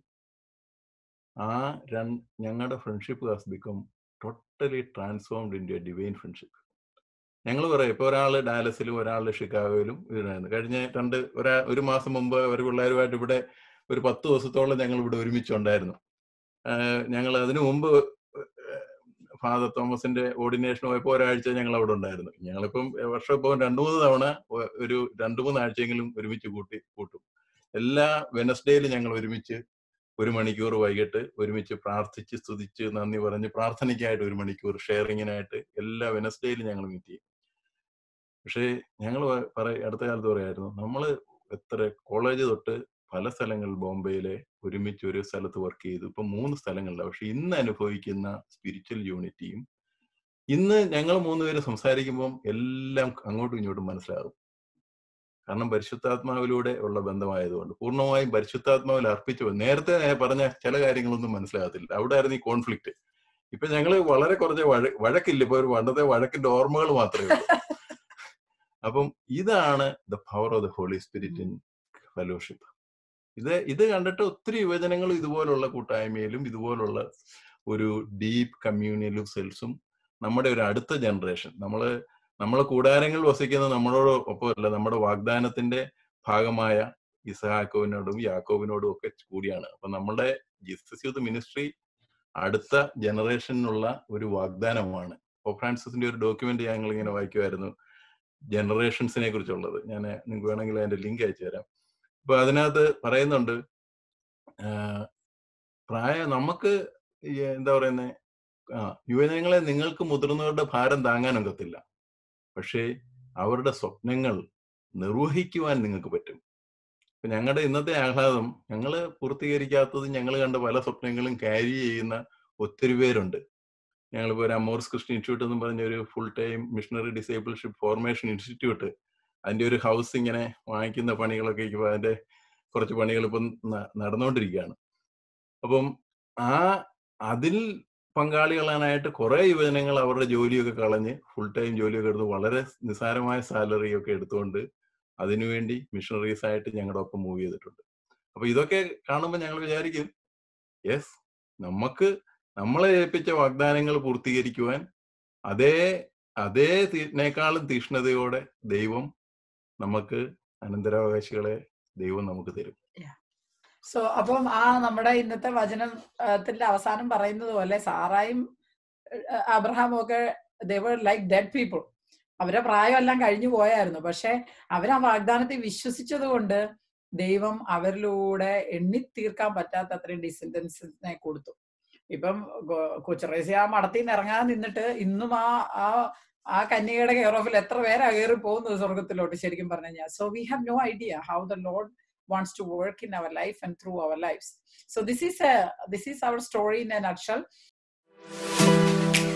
ഞങ്ങളുടെ friendship has become totally transformed in a divine friendship. ഞങ്ങൾ പറയാം, ഇപ്പൊ ഒരാള് ഡാലസിലും ഒരാള് ഷിക്കാഗോയിലും ഇരുന്നായിരുന്നു. കഴിഞ്ഞ ഒരു മാസം മുമ്പ് ഒരു പിള്ളേരുമായിട്ട് ഇവിടെ ഒരു 10 ദിവസത്തോളം ഞങ്ങൾ ഇവിടെ ഒരുമിച്ചുണ്ടായിരുന്നു. ഞങ്ങൾ അതിനു മുമ്പ് ഫാദർ തോമസിന്റെ ഓർഡിനേഷൻ പോയപ്പോൾ ഒരാഴ്ച ഞങ്ങൾ അവിടെ ഉണ്ടായിരുന്നു. ഞങ്ങളിപ്പം വർഷം ഇപ്പം 2-3 തവണ ഒരു 2-3 ആഴ്ചയെങ്കിലും ഒരുമിച്ച് കൂട്ടും. എല്ലാ വെനസ്ഡേയിലും ഞങ്ങൾ ഒരുമിച്ച് 1 മണിക്കൂർ വൈകിട്ട് ഒരുമിച്ച് പ്രാർത്ഥിച്ച് സ്തുതിച്ച് നന്ദി പറഞ്ഞ് പ്രാർത്ഥനയ്ക്കായിട്ട് 1 മണിക്കൂർ ഷെയറിങ്ങിനായിട്ട് എല്ലാ വെനസ്ഡേയിലും ഞങ്ങൾ മീറ്റ് ചെയ്യും. പക്ഷേ ഞങ്ങൾ അടുത്ത കാലത്ത് പറയായിരുന്നു, നമ്മൾ എത്ര കോളേജ് തൊട്ട് പല സ്ഥലങ്ങളിൽ ബോംബെയിലെ ഒരുമിച്ച് ഒരു സ്ഥലത്ത് വർക്ക് ചെയ്തു, ഇപ്പൊ 3 സ്ഥലങ്ങളിലാണ്. പക്ഷെ ഇന്ന് അനുഭവിക്കുന്ന സ്പിരിച്വൽ യൂണിറ്റിയും ഇന്ന് ഞങ്ങൾ 3 പേര് സംസാരിക്കുമ്പം എല്ലാം അങ്ങോട്ടും ഇങ്ങോട്ടും മനസ്സിലാകും. കാരണം പരിശുദ്ധാത്മാവിലൂടെ ഉള്ള ബന്ധമായതുകൊണ്ട് പൂർണ്ണമായും പരിശുദ്ധാത്മാവിൽ അർപ്പിച്ചു. നേരത്തെ പറഞ്ഞ ചില കാര്യങ്ങളൊന്നും മനസ്സിലാകത്തില്ല, അവിടെ ആയിരുന്നു ഈ കോൺഫ്ലിക്റ്റ്. ഇപ്പൊ ഞങ്ങള് വളരെ കുറച്ച് വഴക്കില്ല, ഇപ്പൊ ഒരു പണ്ടത്തെ വഴക്കിന്റെ ഓർമ്മകൾ മാത്രമേ ഉള്ളൂ. അപ്പം ഇതാണ് the power of the Holy Spirit in fellowship. ഇത് കണ്ടിട്ട് ഒത്തിരി യുവജനങ്ങളും ഇതുപോലുള്ള കൂട്ടായ്മയിലും ഇതുപോലുള്ള ഒരു ഡീപ്പ് കമ്മ്യൂണിയലും സെൽസും നമ്മുടെ ഒരു അടുത്ത ജനറേഷൻ, നമ്മളെ കൂടാരങ്ങളിൽ വസിക്കുന്ന നമ്മളോട് ഒപ്പമല്ല, നമ്മുടെ വാഗ്ദാനത്തിന്റെ ഭാഗമായ ഇസഹാക്കോവിനോടും യാക്കോബിനോടും ഒക്കെ കൂടിയാണ്. അപ്പൊ നമ്മുടെ ജീസസ് യൂത്ത് മിനിസ്ട്രി അടുത്ത ജനറേഷനുള്ള ഒരു വാഗ്ദാനമാണ്. പോപ്പ് ഫ്രാൻസിസിന്റെ ഒരു ഡോക്യുമെന്റ് ഞങ്ങൾ ഇങ്ങനെ വായിക്കുമായിരുന്നു, ജനറേഷൻസിനെ കുറിച്ചുള്ളത്. ഞാൻ നിങ്ങൾക്ക് വേണമെങ്കിൽ അതിന്റെ ലിങ്ക് അയച്ചു തരാം. അപ്പൊ അതിനകത്ത് പറയുന്നുണ്ട്, നമുക്ക് എന്താ പറയുന്നത്, യുവജനങ്ങളെ നിങ്ങൾക്ക് മുതിർന്നവരുടെ ഭാരം താങ്ങാനൊക്കത്തില്ല, പക്ഷേ അവരുടെ സ്വപ്നങ്ങൾ നിർവഹിക്കുവാൻ നിങ്ങൾക്ക് പറ്റും. ഇപ്പൊ ഞങ്ങളുടെ ഇന്നത്തെ ആഹ്ലാദം, ഞങ്ങൾ പൂർത്തീകരിക്കാത്തത് ഞങ്ങൾ കണ്ട പല സ്വപ്നങ്ങളും ക്യാരി ചെയ്യുന്ന ഒത്തിരി പേരുണ്ട്. ഞങ്ങളിപ്പോൾ ഒരു അമോർസ് ക്രിസ്ത്യൻ ഇൻസ്റ്റിറ്റ്യൂട്ട് എന്ന് പറഞ്ഞ ഒരു full time missionary discipleship formation institute, അതിന്റെ ഒരു ഹൗസ് ഇങ്ങനെ വാങ്ങിക്കുന്ന പണികളൊക്കെ ഇപ്പൊ അതിന്റെ കുറച്ച് പണികൾ ഇപ്പം നടന്നുകൊണ്ടിരിക്കുകയാണ്. അപ്പം അതിൽ പങ്കാളികളാനായിട്ട് കുറെ യുവജനങ്ങൾ അവരുടെ ജോലിയൊക്കെ കളഞ്ഞ് ഫുൾ ടൈം ജോലിയൊക്കെ എടുത്ത് വളരെ നിസ്സാരമായ സാലറി ഒക്കെ എടുത്തുകൊണ്ട് അതിനുവേണ്ടി മിഷണറീസ് ആയിട്ട് ഞങ്ങളുടെ ഒപ്പം മൂവ് ചെയ്തിട്ടുണ്ട്. അപ്പൊ ഇതൊക്കെ കാണുമ്പോൾ ഞങ്ങൾ വിചാരിക്കും, യെസ്, നമ്മളെ ഏൽപ്പിച്ച വാഗ്ദാനങ്ങൾ പൂർത്തീകരിക്കുവാൻ അതേനേക്കാളും തീക്ഷ്ണതയോടെ ദൈവം നമുക്ക് അനന്തരാവകാശികളെ ദൈവം നമുക്ക് തരും. സോ അപ്പം നമ്മുടെ ഇന്നത്തെ വചനത്തിന്റെ അവസാനം പറയുന്നത് പോലെ സാറായും അബ്രഹാമും ഒക്കെ they were like dead people. അവരെ പ്രായമെല്ലാം കഴിഞ്ഞു പോയായിരുന്നു. പക്ഷെ അവരാ വാഗ്ദാനത്തെ വിശ്വസിച്ചത് കൊണ്ട് ദൈവം അവരിലൂടെ എണ്ണിത്തീർക്കാൻ പറ്റാത്ത അത്രയും ഡിസെൻഡൻസിനെ കൊടുത്തു. ഇപ്പം കൊച്ചറേസ്യ മടത്തിൽ നിന്ന് ഇറങ്ങാൻ നിന്നിട്ട് ഇന്നും ആ കന്യകയുടെ കെയർ ഓഫിൽ എത്ര പേരാ കയറി പോകുന്നത് സ്വർഗത്തിലോട്ട് ശരിക്കും പറഞ്ഞു കഴിഞ്ഞാൽ. So we have no idea how the Lord wants to work in our life and through our lives. So this is our story in a nutshell.